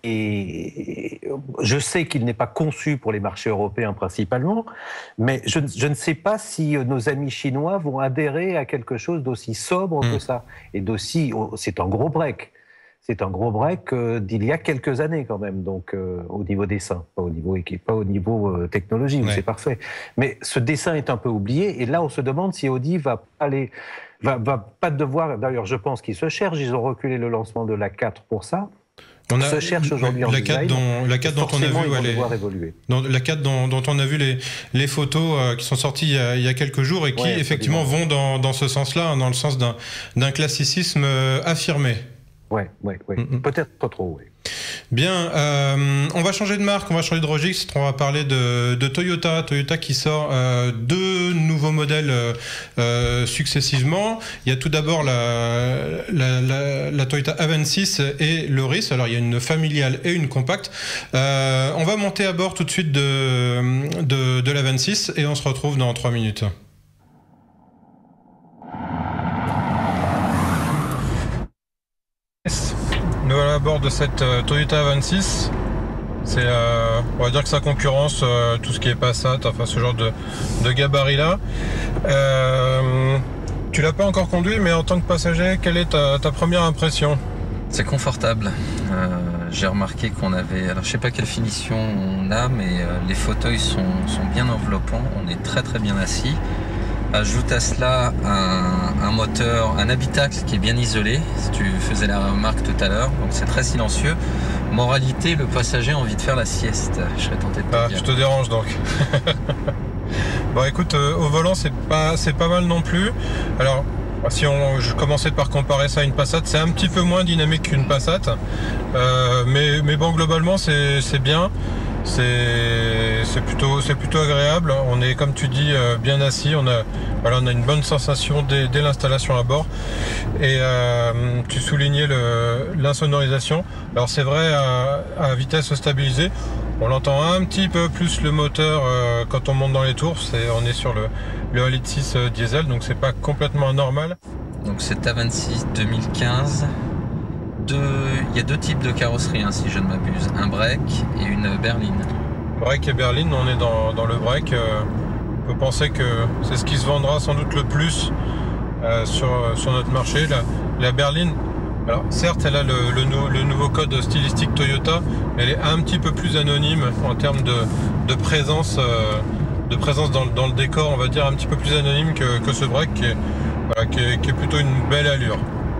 F: et je sais qu'il n'est pas conçu pour les marchés européens principalement, mais je, je ne sais pas si nos amis chinois vont adhérer à quelque chose d'aussi sobre mmh. que ça. Et d'aussi, c'est un gros break. C'est un gros break euh, d'il y a quelques années quand même, donc euh, au niveau dessin, pas au niveau équipe, pas au niveau euh, technologie, ouais. C'est parfait. Mais ce dessin est un peu oublié, et là on se demande si Audi va aller, va, va pas devoir. D'ailleurs, je pense qu'ils se cherchent. Ils ont reculé le lancement de l'A quatre pour ça.
A: On a,
F: se cherche aujourd'hui en
A: la
F: design.
A: Dont, la quatre dont on a vu,
F: ouais, les,
A: dans, la quatre dont, dont on a vu les, les photos euh, qui sont sorties il y, a, il y a quelques jours et qui ouais, effectivement vont dans, dans ce sens-là, dans le sens d'un d'un classicisme euh, affirmé.
F: Ouais, ouais, ouais. Mm-hmm. Peut-être pas trop, oui.
A: Bien, euh, on va changer de marque, on va changer de registre, on va parler de, de Toyota. Toyota qui sort euh, deux nouveaux modèles euh, successivement. Il y a tout d'abord la, la, la, la Toyota A vingt-six et l'Auris. Alors il y a une familiale et une compacte. Euh, on va monter à bord tout de suite de, de, de la vingt-six et on se retrouve dans trois minutes. Nous voilà à bord de cette euh, Toyota A vingt-six. C'est, euh, on va dire que ça concurrence euh, tout ce qui est Passat, enfin ce genre de, de gabarit là. Euh, tu l'as pas encore conduit, mais en tant que passager, quelle est ta, ta première impression?
H: C'est confortable. Euh, j'ai remarqué qu'on avait, alors je sais pas quelle finition on a, mais euh, les fauteuils sont, sont bien enveloppants. On est très très bien assis. Ajoute à cela un, un moteur, un habitacle qui est bien isolé, si tu faisais la remarque tout à l'heure, donc c'est très silencieux. Moralité, le passager a envie de faire la sieste, je serais tenté de te
A: ah,
H: dire.
A: Je te dérange donc. Bon écoute, euh, au volant c'est pas, c'est pas mal non plus. Alors, si on, je commençais par comparer ça à une Passat, c'est un petit peu moins dynamique qu'une Passat, euh, mais, mais bon globalement c'est, c'est bien. C'est, c'est plutôt, c'est plutôt agréable. On est, comme tu dis, bien assis. On a, voilà, on a une bonne sensation dès, dès l'installation à bord. Et euh, tu soulignais le, l'insonorisation. Alors c'est vrai, à, à vitesse stabilisée, on entend un petit peu plus le moteur euh, quand on monte dans les tours. C'est, on est sur le, le un virgule six litres diesel, donc c'est pas complètement anormal.
H: Donc c'est A vingt-six deux mille quinze. Deux, il y a deux types de carrosserie, hein, si je ne m'abuse, un break et une berline.
A: Break et berline, on est dans, dans le break. Euh, on peut penser que c'est ce qui se vendra sans doute le plus euh, sur, sur notre marché. La, la berline, alors certes, elle a le, le, nou, le nouveau code stylistique Toyota, mais elle est un petit peu plus anonyme en termes de, de présence, euh, de présence dans, dans le décor, on va dire un petit peu plus anonyme que, que ce break qui est, voilà, qui est, qui est plutôt une belle allure.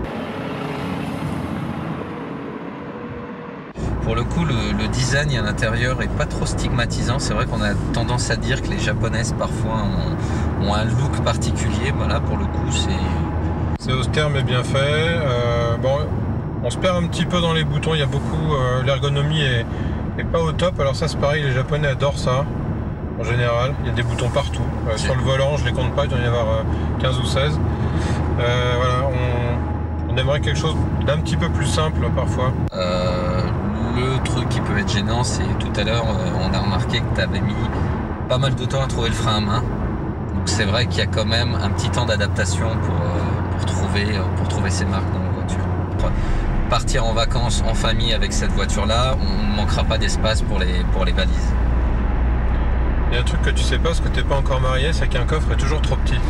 H: Pour le coup, le, le design à l'intérieur est pas trop stigmatisant. C'est vrai qu'on a tendance à dire que les japonaises parfois ont, ont un look particulier. Voilà, pour le coup, c'est...
A: C'est austère mais bien fait. Euh, bon, on se perd un petit peu dans les boutons. Il y a beaucoup... Euh, l'ergonomie est, est pas au top. Alors ça, c'est pareil, les Japonais adorent ça. En général, il y a des boutons partout. Euh, sur le volant, je les compte pas, il doit y en avoir euh, quinze ou seize. Euh, voilà, on, on aimerait quelque chose d'un petit peu plus simple parfois.
H: Euh... Le truc qui peut être gênant, c'est tout à l'heure, on a remarqué que tu avais mis pas mal de temps à trouver le frein à main. Donc c'est vrai qu'il y a quand même un petit temps d'adaptation pour, pour, trouver, pour trouver ces marques dans la voiture. Pour partir en vacances en famille avec cette voiture-là, on ne manquera pas d'espace pour les, pour les balises.
A: Il y a un truc que tu sais pas, parce que tu n'es pas encore marié, c'est qu'un coffre est toujours trop petit.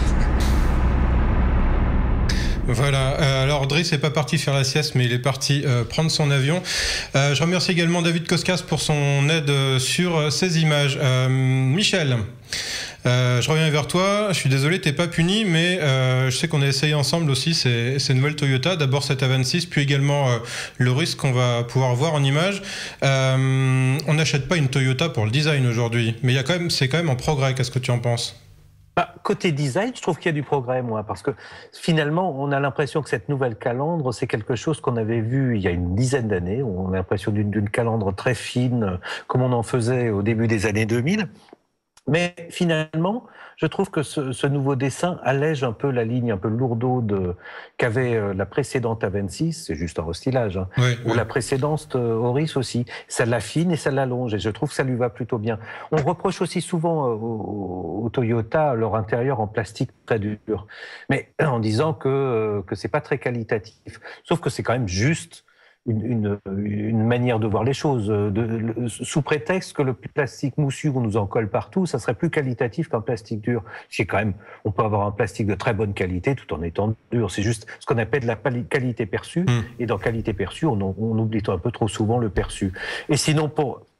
A: Voilà, euh, alors Driss n'est pas parti faire la sieste, mais il est parti euh, prendre son avion. Euh, je remercie également David Koskas pour son aide sur euh, ces images. Euh, Michel, euh, je reviens vers toi. Je suis désolé, t'es pas puni, mais euh, je sais qu'on a essayé ensemble aussi ces, ces nouvelles Toyota. D'abord cette A vingt-six, puis également euh, le Russ qu'on va pouvoir voir en image. Euh, on n'achète pas une Toyota pour le design aujourd'hui, mais il y a quand même, c'est quand même en progrès. Qu'est-ce que tu en penses ?
F: Bah, côté design, je trouve qu'il y a du progrès, moi, parce que finalement, on a l'impression que cette nouvelle calandre, c'est quelque chose qu'on avait vu il y a une dizaine d'années. On a l'impression d'une, d'une calandre très fine, comme on en faisait au début des années deux mille. Mais finalement, je trouve que ce, ce nouveau dessin allège un peu la ligne un peu lourde qu'avait la précédente A vingt-six, c'est juste un restylage, hein,
A: oui,
F: ou
A: oui.
F: la précédente Auris aussi. Ça l'affine et ça l'allonge, et je trouve que ça lui va plutôt bien. On reproche aussi souvent aux, aux Toyota leur intérieur en plastique très dur, mais en disant que, que c'est pas très qualitatif. Sauf que c'est quand même juste Une, une, une manière de voir les choses. De, le, sous prétexte que le plastique moussu, on nous en colle partout, ça serait plus qualitatif qu'un plastique dur. C'est quand même, on peut avoir un plastique de très bonne qualité tout en étant dur. C'est juste ce qu'on appelle la qualité perçue. Mmh. Et dans qualité perçue, on, on oublie un peu trop souvent le perçu. Et sinon, pour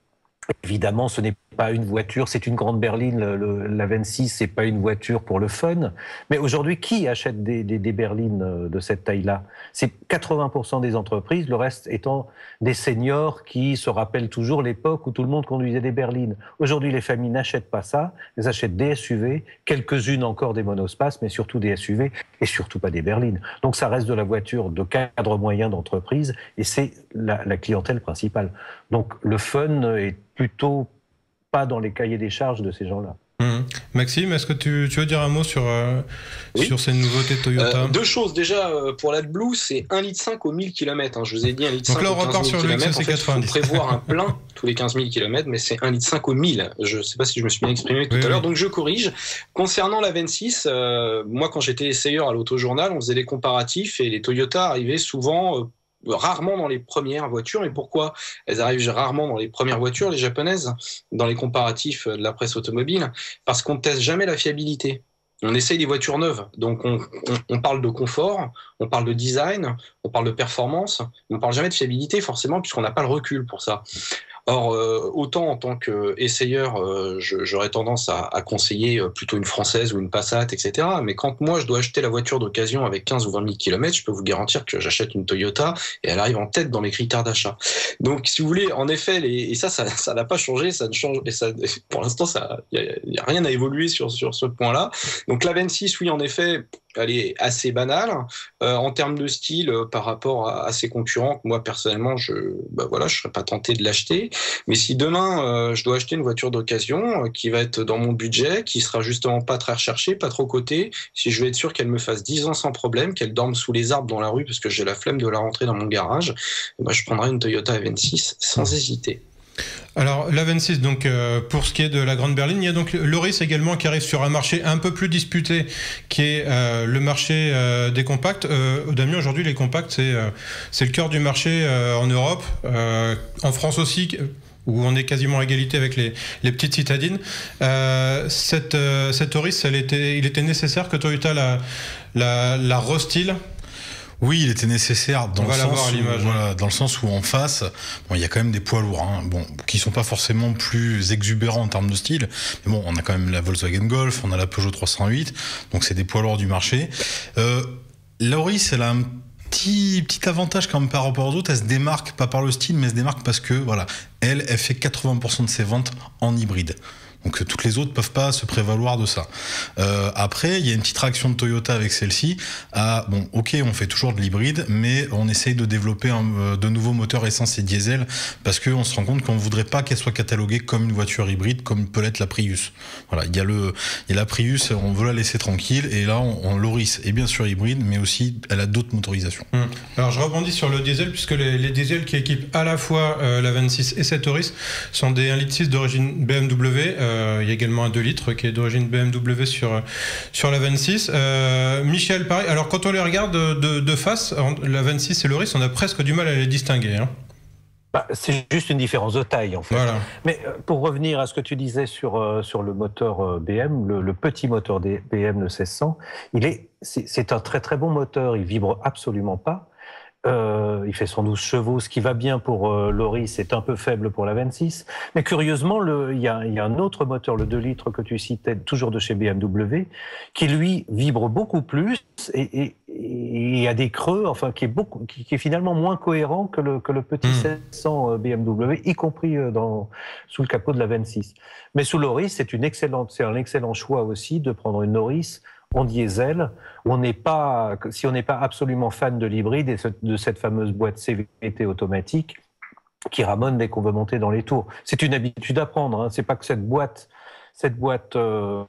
F: Évidemment, ce n'est pas une voiture, c'est une grande berline. Le, le, la vingt-six, c'est pas une voiture pour le fun. Mais aujourd'hui, qui achète des, des, des berlines de cette taille-là? C'est quatre-vingts pour cent des entreprises, le reste étant des seniors qui se rappellent toujours l'époque où tout le monde conduisait des berlines. Aujourd'hui, les familles n'achètent pas ça, elles achètent des S U V, quelques-unes encore des monospaces, mais surtout des S U V et surtout pas des berlines. Donc ça reste de la voiture de cadre moyen d'entreprise et c'est la, la clientèle principale. Donc le fun est plutôt pas dans les cahiers des charges de ces gens-là.
A: Mmh. Maxime, est-ce que tu, tu veux dire un mot sur, euh, oui. sur ces nouveautés Toyota?
D: euh, Deux choses. Déjà, pour l'AdBlue, c'est un virgule cinq litre au mille kilomètres. Hein. Je vous ai dit un virgule cinq litre
A: Donc là, on repart sur le X C quatre-vingt-dix.
D: Il faut prévoir un plein tous les quinze mille kilomètres, mais c'est un virgule cinq litre au mille. Je ne sais pas si je me suis bien exprimé tout oui, à l'heure, oui. Donc je corrige. Concernant la vingt-six, euh, moi, quand j'étais essayeur à l'Autojournal, on faisait des comparatifs et les Toyota arrivaient souvent... Euh, rarement dans les premières voitures. Et pourquoi elles arrivent rarement dans les premières voitures, les japonaises, dans les comparatifs de la presse automobile? Parce qu'on ne teste jamais la fiabilité. On essaye des voitures neuves. Donc on, on, on parle de confort, on parle de design, on parle de performance, on ne parle jamais de fiabilité forcément puisqu'on n'a pas le recul pour ça. Or, euh, autant en tant qu'essayeur, euh, j'aurais tendance à, à conseiller plutôt une française ou une Passat, et cetera. Mais quand moi, je dois acheter la voiture d'occasion avec quinze ou vingt mille kilomètres, je peux vous garantir que j'achète une Toyota et elle arrive en tête dans mes critères d'achat. Donc, si vous voulez, en effet, les, et ça, ça, ça n'a pas changé, ça ne change, et ça, pour l'instant, il n'y a, a rien à évoluer sur, sur ce point-là. Donc, la vingt-six, oui, en effet, elle est assez banale euh, en termes de style euh, par rapport à, à ses concurrents. Moi personnellement, je bah voilà, je serais pas tenté de l'acheter. Mais si demain euh, je dois acheter une voiture d'occasion euh, qui va être dans mon budget, qui sera justement pas très recherchée, pas trop cotée, si je veux être sûr qu'elle me fasse dix ans sans problème, qu'elle dorme sous les arbres dans la rue parce que j'ai la flemme de la rentrer dans mon garage, bah, je prendrai une Toyota vingt-six sans hésiter.
A: Alors la vingt-six, donc euh, pour ce qui est de la grande berline, il y a donc l'Auris également qui arrive sur un marché un peu plus disputé, qui est euh, le marché euh, des compacts. Euh, Damien, aujourd'hui les compacts c'est euh, c'est le cœur du marché euh, en Europe, euh, en France aussi, où on est quasiment à égalité avec les, les petites citadines. Euh, cette, euh, cette Auris, elle était, il était nécessaire que Toyota la, la, la restyle.
E: Oui, il était nécessaire dans, le sens, où, voilà, dans le sens où en face, bon, il y a quand même des poids lourds, hein, bon, qui sont pas forcément plus exubérants en termes de style. Mais bon, on a quand même la Volkswagen Golf, on a la Peugeot trois cent huit, donc c'est des poids lourds du marché. Euh, L'Auris, elle a un petit, petit avantage quand même par rapport aux autres. Elle se démarque pas par le style, mais elle se démarque parce que voilà, elle, elle fait quatre-vingts pour cent de ses ventes en hybride. Donc toutes les autres peuvent pas se prévaloir de ça. Euh, après, il y a une petite réaction de Toyota avec celle-ci. À, bon, ok, on fait toujours de l'hybride, mais on essaye de développer un, de nouveaux moteurs essence et diesel parce qu'on se rend compte qu'on voudrait pas qu'elle soit cataloguée comme une voiture hybride, comme peut l'être la Prius. Voilà, il y a le, il y a la Prius, on veut la laisser tranquille, et là, on, on l'Auris est bien sûr hybride, mais aussi elle a d'autres motorisations.
A: Hum. Alors je rebondis sur le diesel puisque les, les diesels qui équipent à la fois euh, la vingt-six et cette Auris sont des un virgule six d'origine B M W. Euh, Il y a également un deux litres qui est d'origine B M W sur, sur la vingt-six. Euh, Michel, pareil. Alors, quand on les regarde de, de face, la vingt-six et l'Auris, on a presque du mal à les distinguer. Hein.
F: Bah, c'est juste une différence de taille, en fait.
A: Voilà.
F: Mais pour revenir à ce que tu disais sur, euh, sur le moteur B M, le, le petit moteur B M, le seize cents, il est, c'est un très très bon moteur. Il vibre absolument pas. Euh, il fait cent douze chevaux, ce qui va bien pour euh, l'Auris, c'est un peu faible pour la vingt-six. Mais curieusement, il y a, y a un autre moteur, le deux litres que tu citais, toujours de chez B M W, qui lui vibre beaucoup plus et, et, et a des creux, enfin qui est, beaucoup, qui, qui est finalement moins cohérent que le, que le petit mmh. seize cents B M W, y compris dans, sous le capot de la vingt-six. Mais sous l'Auris, c'est une excellente, c'est un excellent choix aussi de prendre une Auris en diesel, où on n'est pas, si on n'est pas absolument fan de l'hybride et de cette fameuse boîte C V T automatique qui ramone dès qu'on veut monter dans les tours. C'est une habitude à prendre, hein. C'est pas que cette boîte, cette boîte euh,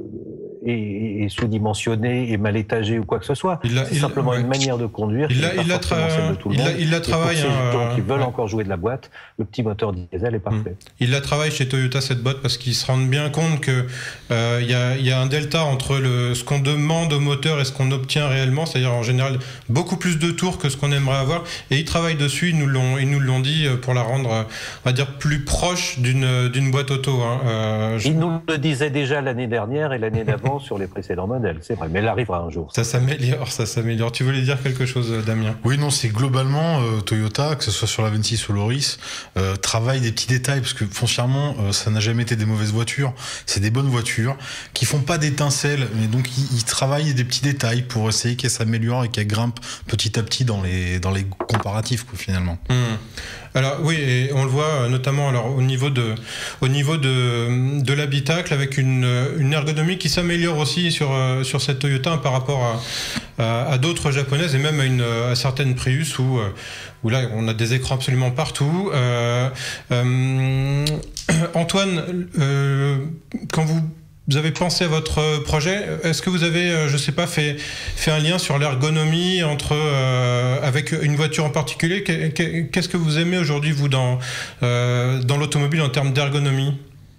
F: est, est sous-dimensionnée et mal étagée ou quoi que ce soit. C'est simplement ouais. une manière de conduire.
A: Il la, il la, tra il la, il la travaille.
F: Pour ceux
A: hein,
F: qui veulent ouais. encore jouer de la boîte, le petit moteur diesel est parfait. Mmh.
A: Il la travaille chez Toyota cette boîte parce qu'ils se rendent bien compte que euh, y a, y a un delta entre le, ce qu'on demande au moteur et ce qu'on obtient réellement, c'est-à-dire en général beaucoup plus de tours que ce qu'on aimerait avoir. Et ils travaillent dessus. Ils nous l'ont, ils nous l'ont dit pour la rendre, on va dire, plus proche d'une d'une boîte auto. Hein. Euh, je...
F: Ils nous on le disait déjà l'année dernière et l'année d'avant sur les précédents modèles, c'est vrai, mais elle arrivera un jour.
A: Ça s'améliore, ça s'améliore. Tu voulais dire quelque chose, Damien?
E: Oui, non, c'est globalement euh, Toyota, que ce soit sur la vingt-six ou l'Auris, euh, travaille des petits détails, parce que foncièrement, euh, ça n'a jamais été des mauvaises voitures, c'est des bonnes voitures, qui font pas d'étincelles, mais donc ils, ils travaillent des petits détails pour essayer qu'elles s'améliorent et qu'elles grimpent petit à petit dans les, dans les comparatifs, quoi, finalement.
A: Mmh. Alors oui, et on le voit notamment alors, au niveau de, au niveau de, de l'habitacle, avec une, une ergonomie qui s'améliore aussi sur, sur cette Toyota par rapport à, à, à d'autres japonaises et même à, une, à certaines Prius où, où là on a des écrans absolument partout. Euh, euh, Antoine, euh, quand vous Vous avez pensé à votre projet. Est-ce que vous avez, je sais pas, fait, fait un lien sur l'ergonomie entre euh, avec une voiture en particulier? Qu'est-ce que vous aimez aujourd'hui, vous, dans, euh, dans l'automobile en termes d'ergonomie?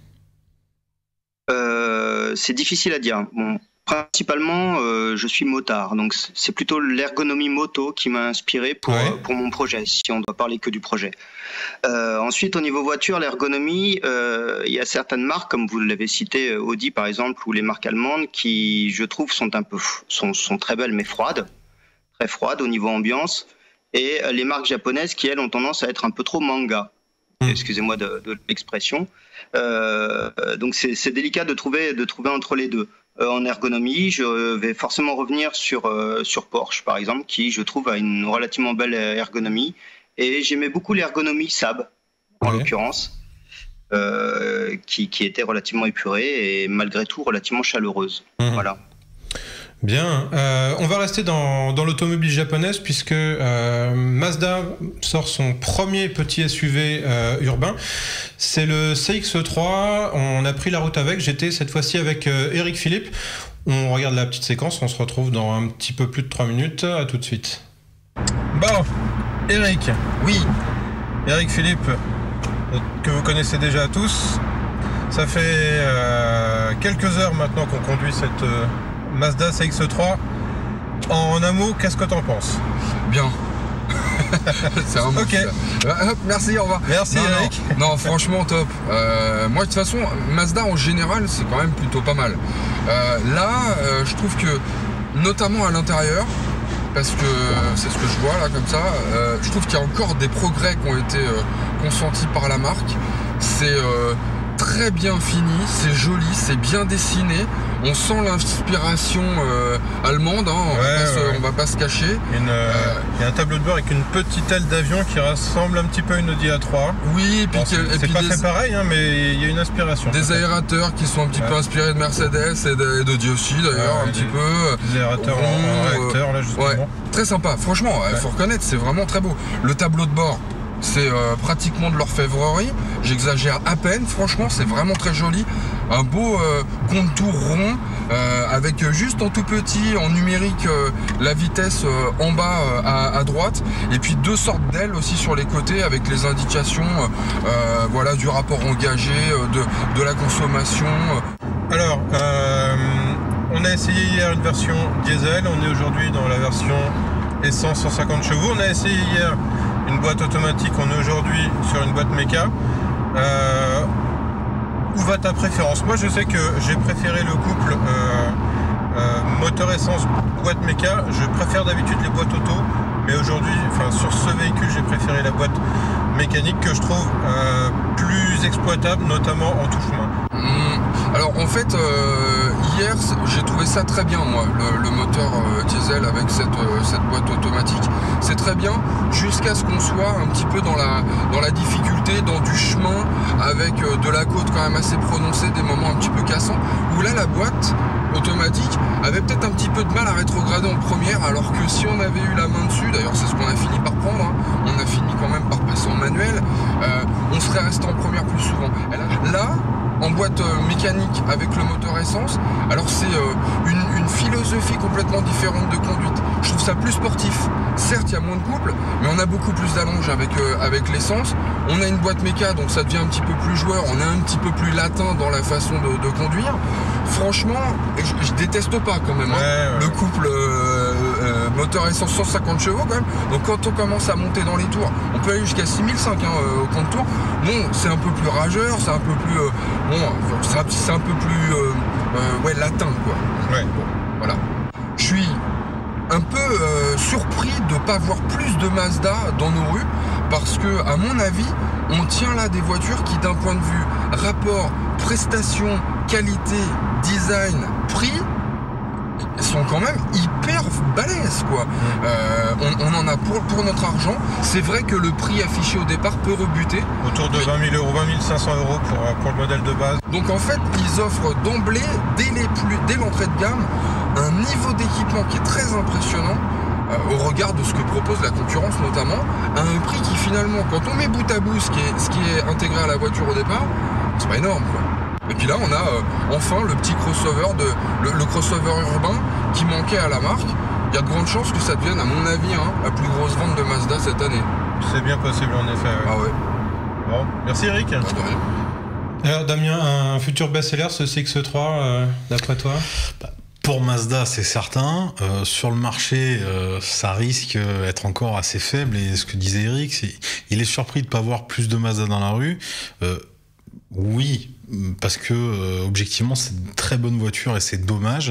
C: euh, C'est difficile à dire. Bon, principalement, euh, je suis motard, donc c'est plutôt l'ergonomie moto qui m'a inspiré pour, ouais. pour mon projet, si on doit parler que du projet. Euh, ensuite, au niveau voiture, l'ergonomie, euh, il y a certaines marques, comme vous l'avez cité, Audi par exemple, ou les marques allemandes, qui, je trouve, sont un peu sont, sont très belles mais froides, très froides au niveau ambiance, et les marques japonaises qui, elles, ont tendance à être un peu trop manga. Mmh. Excusez-moi de, de l'expression. Euh, donc c'est délicat de trouver, de trouver entre les deux. Euh, en ergonomie, je vais forcément revenir sur, euh, sur Porsche, par exemple, qui, je trouve, a une relativement belle ergonomie. Et j'aimais beaucoup l'ergonomie Saab, en ouais. l'occurrence, euh, qui, qui était relativement épurée et malgré tout relativement chaleureuse. Mmh. Voilà.
A: Bien, euh, on va rester dans, dans l'automobile japonaise puisque euh, Mazda sort son premier petit S U V euh, urbain. C'est le C X trois, on a pris la route avec, j'étais cette fois-ci avec euh, Eric Philippe. On regarde la petite séquence, on se retrouve dans un petit peu plus de trois minutes, à tout de suite. Bon, Eric.
C: Oui.
A: Eric Philippe, que vous connaissez déjà tous. Ça fait euh, quelques heures maintenant qu'on conduit cette... Euh, Mazda C X trois. En un mot, qu'est-ce que t'en penses?
I: Bien. C'est un mot.
A: Ok.
I: Hop, merci, au revoir.
A: Merci,
I: non,
A: Eric.
I: Non, non, franchement, top. Euh, moi, de toute façon, Mazda en général, c'est quand même plutôt pas mal. Euh, là, euh, je trouve que, notamment à l'intérieur, parce que c'est ce que je vois là, comme ça, euh, je trouve qu'il y a encore des progrès qui ont été euh, consentis par la marque. C'est. Euh, très bien fini, c'est joli, c'est bien dessiné. On sent l'inspiration euh, allemande, hein, on,
A: ouais,
I: va se,
A: ouais.
I: on va pas se cacher.
A: Il y, euh, il y a un tableau de bord avec une petite aile d'avion qui ressemble un petit peu à une Audi A trois.
I: Oui, et puis
A: bon, c'est pas des, fait pareil, hein, mais il y a une inspiration.
I: Des aérateurs qui sont un petit ouais. peu inspirés de Mercedes et d'Audi aussi d'ailleurs, ouais, un des, petit peu.
A: Des aérateurs en, en réacteur, là justement.
I: Ouais, très sympa, franchement, il ouais. faut reconnaître, c'est vraiment très beau. Le tableau de bord, c'est euh, pratiquement de l'orfèvrerie, j'exagère à peine, franchement c'est vraiment très joli. Un beau euh, contour rond, euh, avec juste en tout petit, en numérique, euh, la vitesse euh, en bas euh, à, à droite, et puis deux sortes d'ailes aussi sur les côtés avec les indications euh, voilà, du rapport engagé, euh, de, de la consommation.
A: Alors, euh, on a essayé hier une version diesel, on est aujourd'hui dans la version essence cent cinquante chevaux, on a essayé hier une boîte automatique, on est aujourd'hui sur une boîte méca. Euh, où va ta préférence? Moi je sais que j'ai préféré le couple euh, euh, moteur essence boîte méca. Je préfère d'habitude les boîtes auto, mais aujourd'hui, enfin sur ce véhicule, j'ai préféré la boîte mécanique que je trouve euh, plus exploitable, notamment en touche-main.
I: Mmh. Alors en fait, euh, hier j'ai trouvé ça très bien, moi, le, le moteur euh, diesel avec cette, euh, cette boîte automatique. C'est très bien jusqu'à ce qu'on soit un petit peu dans la, dans la difficulté, dans du chemin, avec euh, de la côte quand même assez prononcée, des moments un petit peu cassants, où là la boîte automatique avait peut-être un petit peu de mal à rétrograder en première, alors que si on avait eu la main dessus, d'ailleurs c'est ce qu'on a fini par prendre, hein, on a fini quand même par passer en manuel, euh, on serait resté en première plus souvent. Et là, en boîte euh, mécanique avec le moteur essence, alors c'est euh, une, une philosophie complètement différente de conduite. Je trouve ça plus sportif. Certes, il y a moins de couple, mais on a beaucoup plus d'allonge avec, euh, avec l'essence. On a une boîte méca, donc ça devient un petit peu plus joueur. On est un petit peu plus latin dans la façon de, de conduire. Franchement, je, je déteste pas quand même hein, ouais, ouais. le couple euh, euh, moteur essence cent cinquante chevaux quand même. Donc quand on commence à monter dans les tours, on peut aller jusqu'à six mille cinq hein, euh, au compte tour. Bon, c'est un peu plus rageur, c'est un peu plus, euh, bon, c'est un, c'est un peu plus, euh, euh, ouais, latin quoi.
A: Ouais.
I: Bon, voilà. Je suis un peu euh, surpris de ne pas voir plus de Mazda dans nos rues parce que, à mon avis, on tient là des voitures qui, d'un point de vue rapport, prestation, qualité, design, prix, sont quand même hyper balèzes quoi. Euh, on, on en a pour, pour notre argent. C'est vrai que le prix affiché au départ peut rebuter.
A: Autour de vingt mille euros, vingt mille cinq cents euros pour, pour le modèle de base.
I: Donc en fait, ils offrent d'emblée, dès, les plus, dès l'entrée de gamme, un niveau d'équipement qui est très impressionnant euh, au regard de ce que propose la concurrence notamment, à un prix qui finalement, quand on met bout à bout ce qui est, ce qui est intégré à la voiture au départ, c'est pas énorme quoi. Et puis là, on a euh, enfin le petit crossover, de, le, le crossover urbain qui manquait à la marque. Il y a de grandes chances que ça devienne, à mon avis, hein, la plus grosse vente de Mazda cette année.
A: C'est bien possible en effet. Ouais.
I: Ah ouais.
A: Bon, merci Eric.
I: Pas de rien.
A: Alors Damien, un futur best-seller, ce C X trois, euh, d'après toi?
E: Bah, pour Mazda, c'est certain. Euh, sur le marché, euh, ça risque d'être encore assez faible. Et ce que disait Eric, c'est il est surpris de ne pas voir plus de Mazda dans la rue. Euh, oui, parce que euh, objectivement c'est une très bonne voiture et c'est dommage.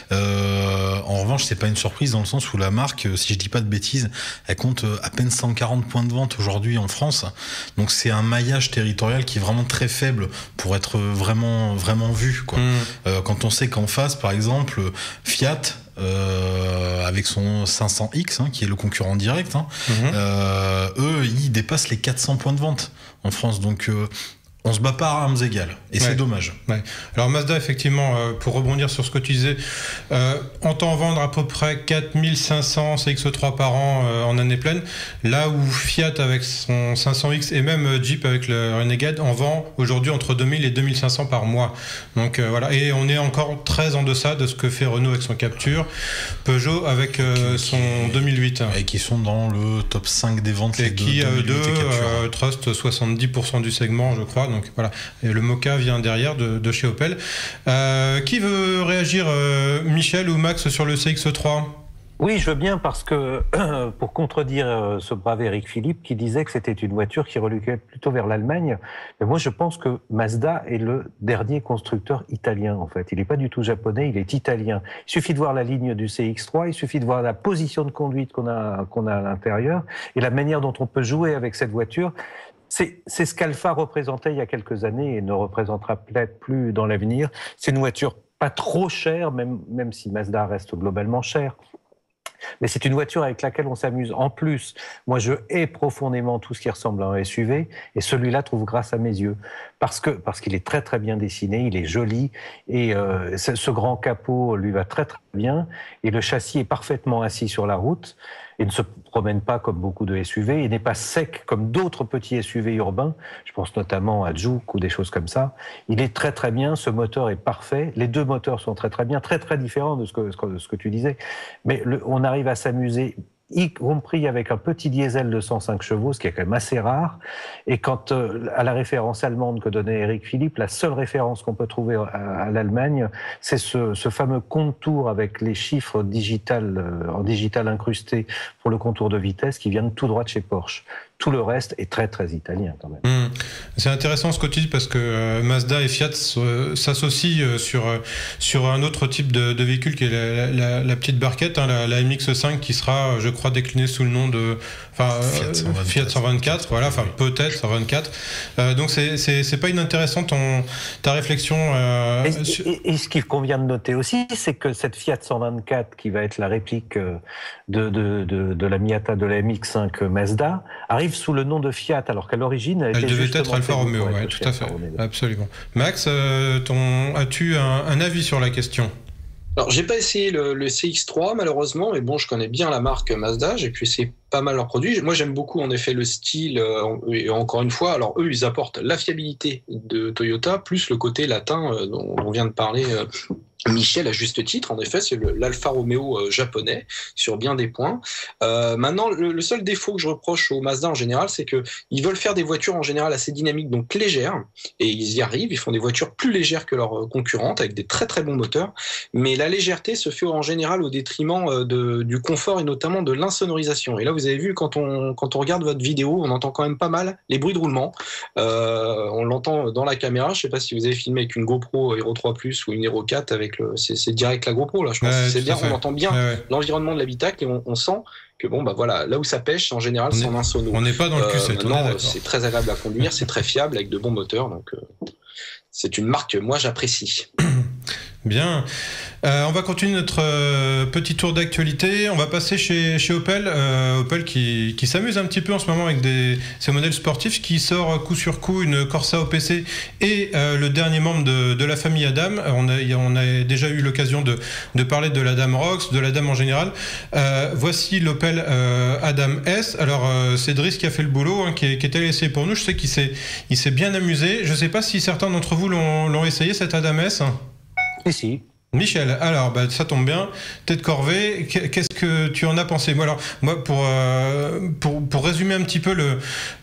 E: Euh, en revanche, c'est pas une surprise dans le sens où la marque, si je dis pas de bêtises, elle compte à peine cent quarante points de vente aujourd'hui en France. Donc c'est un maillage territorial qui est vraiment très faible pour être vraiment vraiment vu quoi. Mmh. Euh, quand on sait qu'en face, par exemple, Fiat Euh, avec son cinq cents X hein, qui est le concurrent direct hein, mmh. euh, eux ils dépassent les quatre cents points de vente en France, donc euh, on se bat pas à armes égales et ouais. c'est dommage.
A: Ouais. Alors Mazda, effectivement, euh, pour rebondir sur ce que tu disais, euh, entend vendre à peu près quatre mille cinq cents C X trois par an euh, en année pleine, là où Fiat avec son cinq cents X et même Jeep avec le Renegade en vend aujourd'hui entre deux mille et deux mille cinq cents par mois. Donc euh, voilà, et on est encore très en deçà de ce que fait Renault avec son Captur, Peugeot avec euh, son deux mille huit.
E: Et qui sont dans le top cinq des ventes.
A: Et qui, de, de, euh, trust soixante-dix pour cent du segment, je crois. Donc voilà, et le Moka vient derrière de, de chez Opel. Euh, qui veut réagir, euh, Michel ou Max, sur le C X trois?
F: Oui, je veux bien, parce que pour contredire ce brave Eric Philippe qui disait que c'était une voiture qui reluquait plutôt vers l'Allemagne, mais moi je pense que Mazda est le dernier constructeur italien en fait. Il n'est pas du tout japonais, il est italien. Il suffit de voir la ligne du C X trois, il suffit de voir la position de conduite qu'on a, qu'on a à l'intérieur et la manière dont on peut jouer avec cette voiture. C'est, c'est ce qu'Alfa représentait il y a quelques années et ne représentera peut-être plus dans l'avenir. C'est une voiture pas trop chère, même, même si Mazda reste globalement chère. Mais c'est une voiture avec laquelle on s'amuse. En plus, moi, je hais profondément tout ce qui ressemble à un S U V, et celui-là trouve grâce à mes yeux. Parce que, parce qu'il est très, très bien dessiné, il est joli, et euh, ce, ce grand capot lui va très, très bien, et le châssis est parfaitement assis sur la route, et ne se promène pas comme beaucoup de S U V, et n'est pas sec comme d'autres petits S U V urbains, je pense notamment à Juke ou des choses comme ça. Il est très très bien, ce moteur est parfait, les deux moteurs sont très très bien, très très différents de ce que, ce que tu disais, mais le, on arrive à s'amuser, y compris avec un petit diesel de cent cinq chevaux, ce qui est quand même assez rare. Et quant euh, à la référence allemande que donnait Eric Philippe, la seule référence qu'on peut trouver à, à l'Allemagne, c'est ce, ce fameux contour avec les chiffres digital, euh, en digital incrustés pour le contour de vitesse qui viennent tout droit de chez Porsche. Tout le reste est très très italien quand même.
A: Mmh. C'est intéressant ce que tu dis parce que euh, Mazda et Fiat euh, s'associent euh, sur, euh, sur un autre type de, de véhicule qui est la, la, la petite barquette, hein, la, la M X cinq qui sera, je crois, déclinée sous le nom de enfin, Fiat, cent vingt-quatre, Fiat cent vingt-quatre, voilà, enfin peut-être cent vingt-quatre. Euh, donc c'est, c'est, c'est pas inintéressant ton, ta réflexion. Euh,
F: et, sur... et, et ce qu'il convient de noter aussi, c'est que cette Fiat cent vingt-quatre qui va être la réplique de, de, de, de la Miata de la M X cinq Mazda arrive sous le nom de Fiat, alors qu'à l'origine elle,
A: elle
F: était
A: devait être Alfa Romeo, ouais, tout à fait, absolument. Max, euh, ton, as-tu un, un avis sur la question?
D: Alors, j'ai pas essayé le, le C X trois malheureusement, mais bon, je connais bien la marque Mazda, j'ai pu essayer pas mal leurs produits. Moi, j'aime beaucoup en effet le style, euh, et encore une fois, alors eux, ils apportent la fiabilité de Toyota, plus le côté latin euh, dont on vient de parler euh, Michel, à juste titre, en effet, c'est l'Alfa Romeo euh, japonais sur bien des points. Euh, maintenant, le, le seul défaut que je reproche aux Mazda en général, c'est que ils veulent faire des voitures en général assez dynamiques, donc légères, et ils y arrivent. Ils font des voitures plus légères que leurs concurrentes, avec des très très bons moteurs. Mais la légèreté se fait en général au détriment de, du confort et notamment de l'insonorisation. Et là, vous avez vu, quand on, quand on regarde votre vidéo, on entend quand même pas mal les bruits de roulement. Euh, on l'entend dans la caméra. Je ne sais pas si vous avez filmé avec une GoPro Hero trois plus ou une Hero quatre avec le, c'est, c'est direct la GoPro là. Je pense
A: ouais,
D: que c'est bien.
A: fait.
D: On entend bien
A: ouais, ouais.
D: l'environnement de l'habitacle et on, on sent que bon bah voilà, là où ça pêche, en général, c'est en insono.
A: On n'est pas dans le cul,
D: euh, maintenant, c'est très agréable à conduire, c'est très fiable avec de bons moteurs, donc euh, c'est une marque que moi j'apprécie.
A: Bien. Euh, on va continuer notre euh, petit tour d'actualité. On va passer chez, chez Opel. Euh, Opel qui, qui s'amuse un petit peu en ce moment avec des, ses modèles sportifs, qui sort coup sur coup une Corsa O P C et euh, le dernier membre de, de la famille Adam. On a, on a déjà eu l'occasion de, de parler de l'Adam Rox, de l'Adam en général. Euh, voici l'Opel euh, Adam S. Alors euh, c'est Driss qui a fait le boulot, hein, qui, est, qui est allé essayer pour nous. Je sais qu'il s'est, il s'est bien amusé. Je ne sais pas si certains d'entre vous l'ont, l'ont essayé, cet Adam S.
F: Si, si.
A: Michel, alors bah, ça tombe bien, tête corvée, qu'est-ce que tu en as pensé? Moi, alors, moi pour, euh, pour, pour résumer un petit peu le,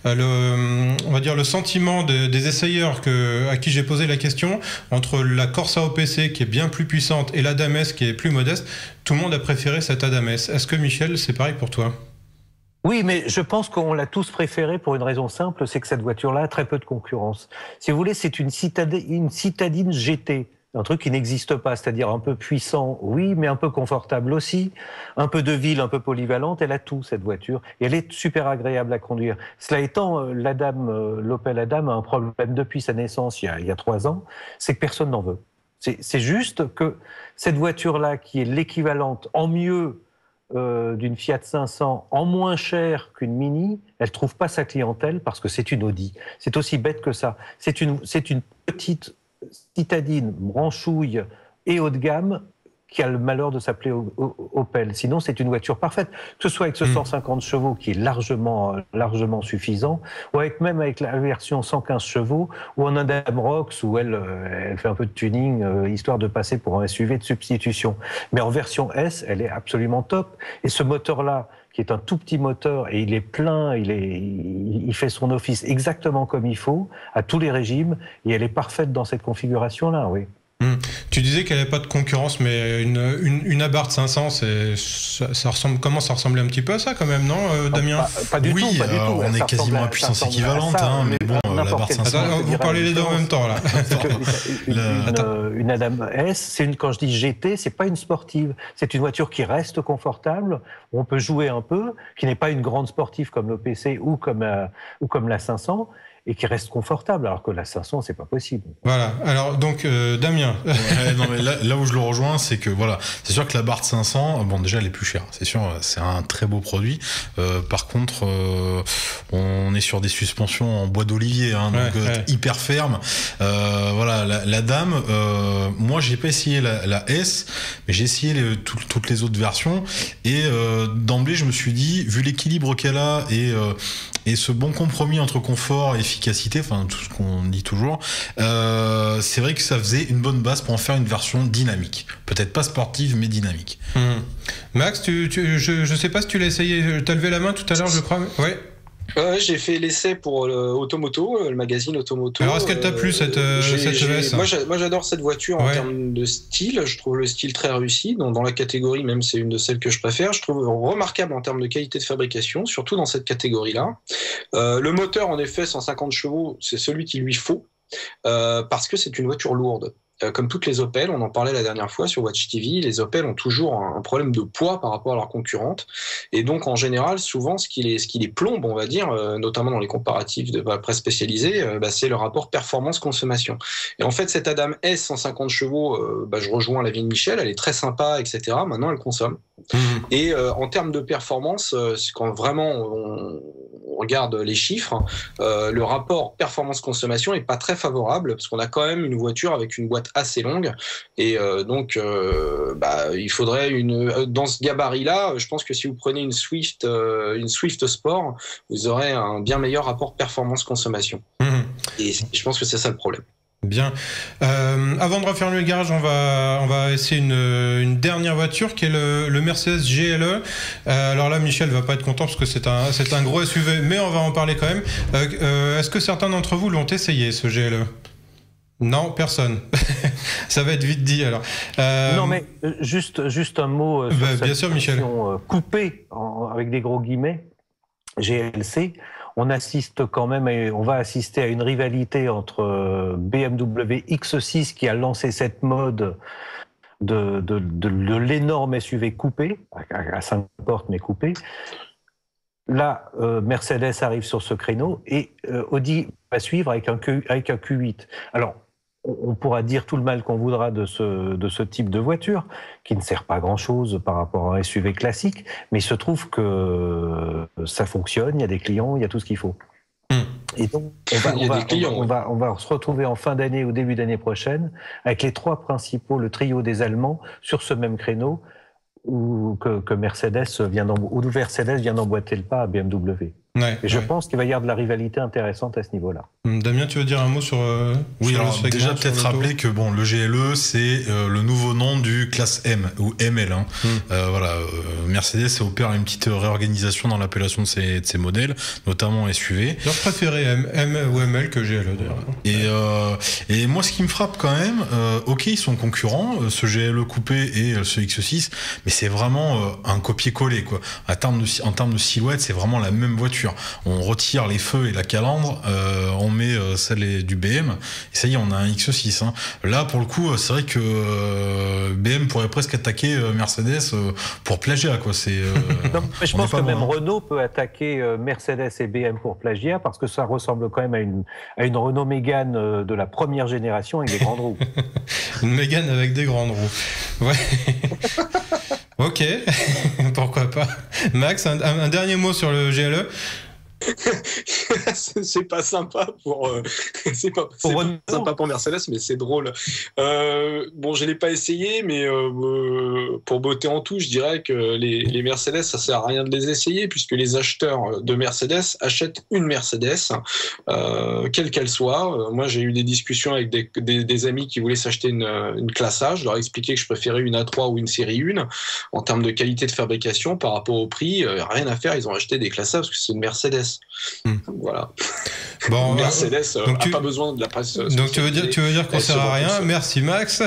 A: le, on va dire le sentiment de, des essayeurs que, à qui j'ai posé la question, entre la Corsa O P C qui est bien plus puissante et l'Adam S qui est plus modeste, tout le monde a préféré cette Adam S. Est-ce que Michel, c'est pareil pour toi?
F: Oui, mais je pense qu'on l'a tous préféré pour une raison simple, c'est que cette voiture-là a très peu de concurrence. Si vous voulez, c'est une citadine, une citadine G T. Un truc qui n'existe pas, c'est-à-dire un peu puissant, oui, mais un peu confortable aussi, un peu de ville, un peu polyvalente, elle a tout, cette voiture, et elle est super agréable à conduire. Cela étant, l'Adam, l'Opel Adam a un problème depuis sa naissance, il y a, il y a trois ans, c'est que personne n'en veut. C'est, c'est juste que cette voiture-là, qui est l'équivalente en mieux euh, d'une Fiat cinq cents, en moins cher qu'une Mini, elle ne trouve pas sa clientèle parce que c'est une Audi. C'est aussi bête que ça. C'est une, c'est une petite citadine, branchouille et haut de gamme qui a le malheur de s'appeler Opel. Sinon, c'est une voiture parfaite. Que ce soit avec ce cent cinquante chevaux qui est largement, largement suffisant, ou avec, même avec la version cent quinze chevaux, ou en Adam Rox, où elle, elle fait un peu de tuning, euh, histoire de passer pour un S U V de substitution. Mais en version S, elle est absolument top. Et ce moteur-là, qui est un tout petit moteur, et il est plein, il, est, il fait son office exactement comme il faut, à tous les régimes, et elle est parfaite dans cette configuration-là, oui.
A: Mmh. Tu disais qu'elle n'avait pas de concurrence, mais une, une, une Abarth cinq cents, c'est, ça, ça ressemble, comment ça ressemblait un petit peu à ça quand même, non, euh, Damien?
F: Pas, pas du
E: oui,
F: tout, pas du
E: euh,
F: tout.
E: On est quasiment à puissance équivalente, ça, hein, mais bon, l'Abarth cinq cents...
A: Attends, vous parlez les deux en même temps, là.
F: une, une, une Adam S, c'est une, quand je dis G T, c'est pas une sportive. C'est une voiture qui reste confortable, où on peut jouer un peu, qui n'est pas une grande sportive comme l'O P C ou comme, euh, ou comme la cinq cents, et qui reste confortable, alors que la cinq cents, c'est pas possible.
A: Voilà. Alors, donc, euh, Damien.
E: Ouais, non, mais là, là où je le rejoins, c'est que, voilà, c'est sûr que la Barth cinq cents, bon, déjà, elle est plus chère. C'est sûr, c'est un très beau produit. Euh, par contre, euh, on est sur des suspensions en bois d'olivier, hein, donc ouais, ouais. hyper ferme. Euh, voilà, la, la Dame, euh, moi, j'ai pas essayé la, la S, mais j'ai essayé les, tout, toutes les autres versions. Et euh, d'emblée, je me suis dit, vu l'équilibre qu'elle a et, euh, et ce bon compromis entre confort et efficacité, enfin tout ce qu'on dit toujours, euh, c'est vrai que ça faisait une bonne base pour en faire une version dynamique. Peut-être pas sportive, mais dynamique.
A: Mmh. Max, tu, tu, je, je sais pas si tu l'as essayé, tu as levé la main tout à l'heure, je crois. Ouais.
D: Ouais, j'ai fait l'essai pour le Automoto, le magazine Automoto.
A: Alors, est-ce qu'elle t'a plu, cette, euh, cette E S?
D: Moi, moi, j'adore cette voiture
A: ouais.
D: en termes de style. Je trouve le style très réussi. Dans, dans la catégorie, même, c'est une de celles que je préfère. Je trouve remarquable en termes de qualité de fabrication, surtout dans cette catégorie-là. Euh, le moteur, en effet, cent cinquante chevaux, c'est celui qu'il lui faut, euh, parce que c'est une voiture lourde. Comme toutes les Opel, on en parlait la dernière fois sur Watch T V, les Opel ont toujours un problème de poids par rapport à leurs concurrentes. Et donc, en général, souvent, ce qui les, ce qui les plombe, on va dire, notamment dans les comparatifs de la presse spécialisée, bah, c'est le rapport performance-consommation. Et en fait, cette Adam S cent cinquante chevaux, bah, je rejoins l'avis de Michel, elle est très sympa, et cetera. Maintenant, elle consomme. Mmh. Et euh, en termes de performance, euh, quand vraiment on, on regarde les chiffres, euh, le rapport performance-consommation est pas très favorable, parce qu'on a quand même une voiture avec une boîte assez longue, et euh, donc euh, bah, il faudrait une dans ce gabarit-là, je pense que si vous prenez une Swift, euh, une Swift Sport, vous aurez un bien meilleur rapport performance-consommation. Mmh. Et je pense que c'est ça le problème.
A: Bien. Euh, avant de refermer le garage, on va, on va essayer une, une dernière voiture qui est le, le Mercedes G L E. Euh, alors là, Michel va pas être content parce que c'est un, c'est un gros S U V, mais on va en parler quand même. Euh, euh, est-ce que certains d'entre vous l'ont essayé, ce G L E ? Non, personne. Ça va être vite dit alors.
F: Euh... Non, mais juste, juste un mot sur
A: bah,
F: cette
A: bien sûr, Michel.
F: coupée en, avec des gros guillemets, G L C. On assiste quand même, et on va assister à une rivalité entre B M W X six qui a lancé cette mode de, de, de, de l'énorme S U V coupé, à, à cinq portes mais coupé. Là, euh, Mercedes arrive sur ce créneau et euh, Audi va suivre avec un, Q, avec un Q huit. Alors, on pourra dire tout le mal qu'on voudra de ce, de ce type de voiture, qui ne sert pas à grand-chose par rapport à un S U V classique, mais il se trouve que ça fonctionne, il y a des clients, il y a tout ce qu'il faut. Mmh. Et donc, on va, on, va, clients, on, va, on, va, on va se retrouver en fin d'année ou début d'année prochaine avec les trois principaux, le trio des Allemands, sur ce même créneau, où que, que Mercedes vient où Mercedes vient d'emboîter le pas à B M W. Ouais, et je ouais. pense qu'il va y avoir de la rivalité intéressante à ce niveau-là.
A: Damien, tu veux dire un mot sur euh,
E: Oui,
A: sur
E: alors
A: segment,
E: déjà peut-être rappeler que bon, le G L E c'est euh, le nouveau nom du classe M ou M L. Hein. Mm. Euh, voilà, euh, Mercedes opère une petite réorganisation dans l'appellation de ses, de ses modèles, notamment S U V.
A: Leur préféré M, M ou M L que G L E d'ailleurs.
E: Et euh, et moi, ce qui me frappe quand même, euh, ok, ils sont concurrents, euh, ce G L E coupé et euh, ce X six, mais c'est vraiment euh, un copier-coller quoi. En termes de, en termes de silhouette, c'est vraiment la même voiture. On retire les feux et la calandre, euh, on met euh, celle du B M, et ça y est, on a un X six. Hein. Là, pour le coup, c'est vrai que euh, B M pourrait presque attaquer euh, Mercedes euh, pour plagiat, quoi. C'est. Euh,
F: non, mais je pense que même Renault peut attaquer euh, Mercedes et B M pour plagiat, parce que ça ressemble quand même à une, à une Renault Mégane euh, de la première génération avec des grandes roues.
A: Une Mégane avec des grandes roues. Ouais. Ok, pourquoi pas. Max, un, un dernier mot sur le G L E.
D: C'est pas sympa pour euh, c'est pas, c'est pas sympa pour Mercedes, mais c'est drôle. Euh, bon, je l'ai pas essayé, mais euh, pour botter en tout, je dirais que les, les Mercedes, ça sert à rien de les essayer, puisque les acheteurs de Mercedes achètent une Mercedes, euh, quelle qu'elle soit. Moi, j'ai eu des discussions avec des, des, des amis qui voulaient s'acheter une, une classe A. Je leur ai expliqué que je préférais une A trois ou une série un en termes de qualité de fabrication par rapport au prix. Euh, rien à faire, ils ont acheté des classes A parce que c'est une Mercedes. Mmh. Voilà. Bon, Mercedes n'a euh, tu... pas besoin de la presse. Euh,
A: donc tu veux dire, tu veux dire qu'on sert à rien. Merci Max.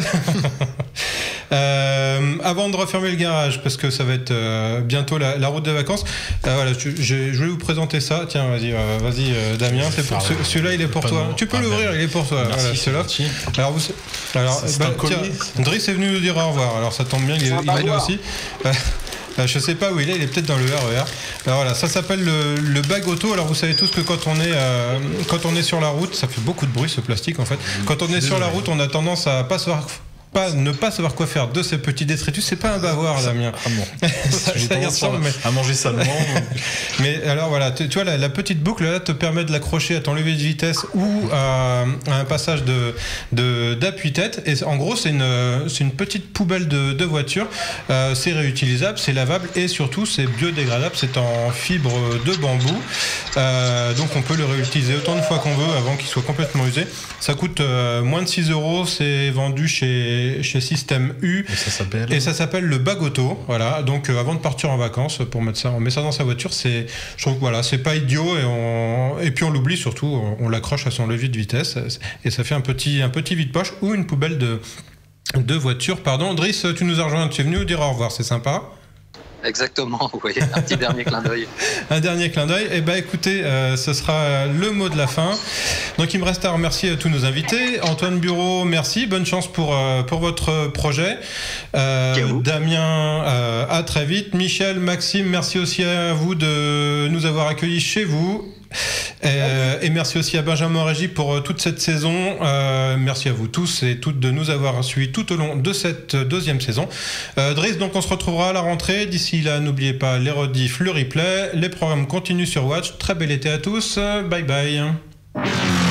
A: euh, avant de refermer le garage, parce que ça va être euh, bientôt la, la route des vacances. Euh, voilà, je, je, je vais vous présenter ça. Tiens, vas-y, euh, vas-y, euh, Damien. C'est pour ce, celui-là, il est pour toi. Tu peux ah, l'ouvrir, ben, il est pour toi. Merci, voilà, celui-là. Alors, vous, alors, bah, tiens, Driss est venu nous dire au revoir. Alors ça tombe bien, il, il est là aussi. Euh, je sais pas où il est, il est peut-être dans le R E R. Alors voilà, ça s'appelle le, le bag auto. Alors vous savez tous que quand on est euh, quand on est sur la route, ça fait beaucoup de bruit ce plastique en fait. Quand on est sur la route, on a tendance à pas savoir Pas, ne pas savoir quoi faire de ces petits détritus, c'est pas un bavoir, Damien. Ah bon. ça, ça y ressemble, mais...
E: à manger salement.
A: Mais alors voilà, tu, tu vois, la, la petite boucle là te permet de l'accrocher à ton levier de vitesse ou à, à un passage de, de, d'appui-tête. Et en gros, c'est une, c'est une petite poubelle de, de voiture. Euh, c'est réutilisable, c'est lavable et surtout, c'est biodégradable. C'est en fibre de bambou. Euh, donc on peut le réutiliser autant de fois qu'on veut avant qu'il soit complètement usé. Ça coûte euh, moins de six euros. C'est vendu chez chez Système U
E: et ça s'appelle
A: et ça s'appelle le bag auto. Voilà, donc euh, avant de partir en vacances, pour mettre ça, on met ça dans sa voiture. C'est, je trouve que voilà, c'est pas idiot et on et puis on l'oublie surtout. On, on l'accroche à son levier de vitesse et ça fait un petit un petit vide-poche ou une poubelle de de voiture. Pardon, Driss, tu nous as rejoint, tu es venu nous dire au revoir, c'est sympa.
B: Exactement, oui, un petit dernier clin d'œil.
A: Un dernier clin d'œil. Eh ben, écoutez, euh, ce sera le mot de la fin. Donc, il me reste à remercier tous nos invités. Antoine Bureau, merci. Bonne chance pour, euh, pour votre projet. Euh, Damien, euh, à très vite. Michel, Maxime, merci aussi à vous de nous avoir accueillis chez vous. Euh, et merci aussi à Benjamin Régie pour euh, toute cette saison. Euh, merci à vous tous et toutes de nous avoir suivis tout au long de cette deuxième saison. Euh, Driss, donc on se retrouvera à la rentrée. D'ici là, n'oubliez pas les rediffs, le replay. Les programmes continuent sur Watch. Très bel été à tous. Bye bye.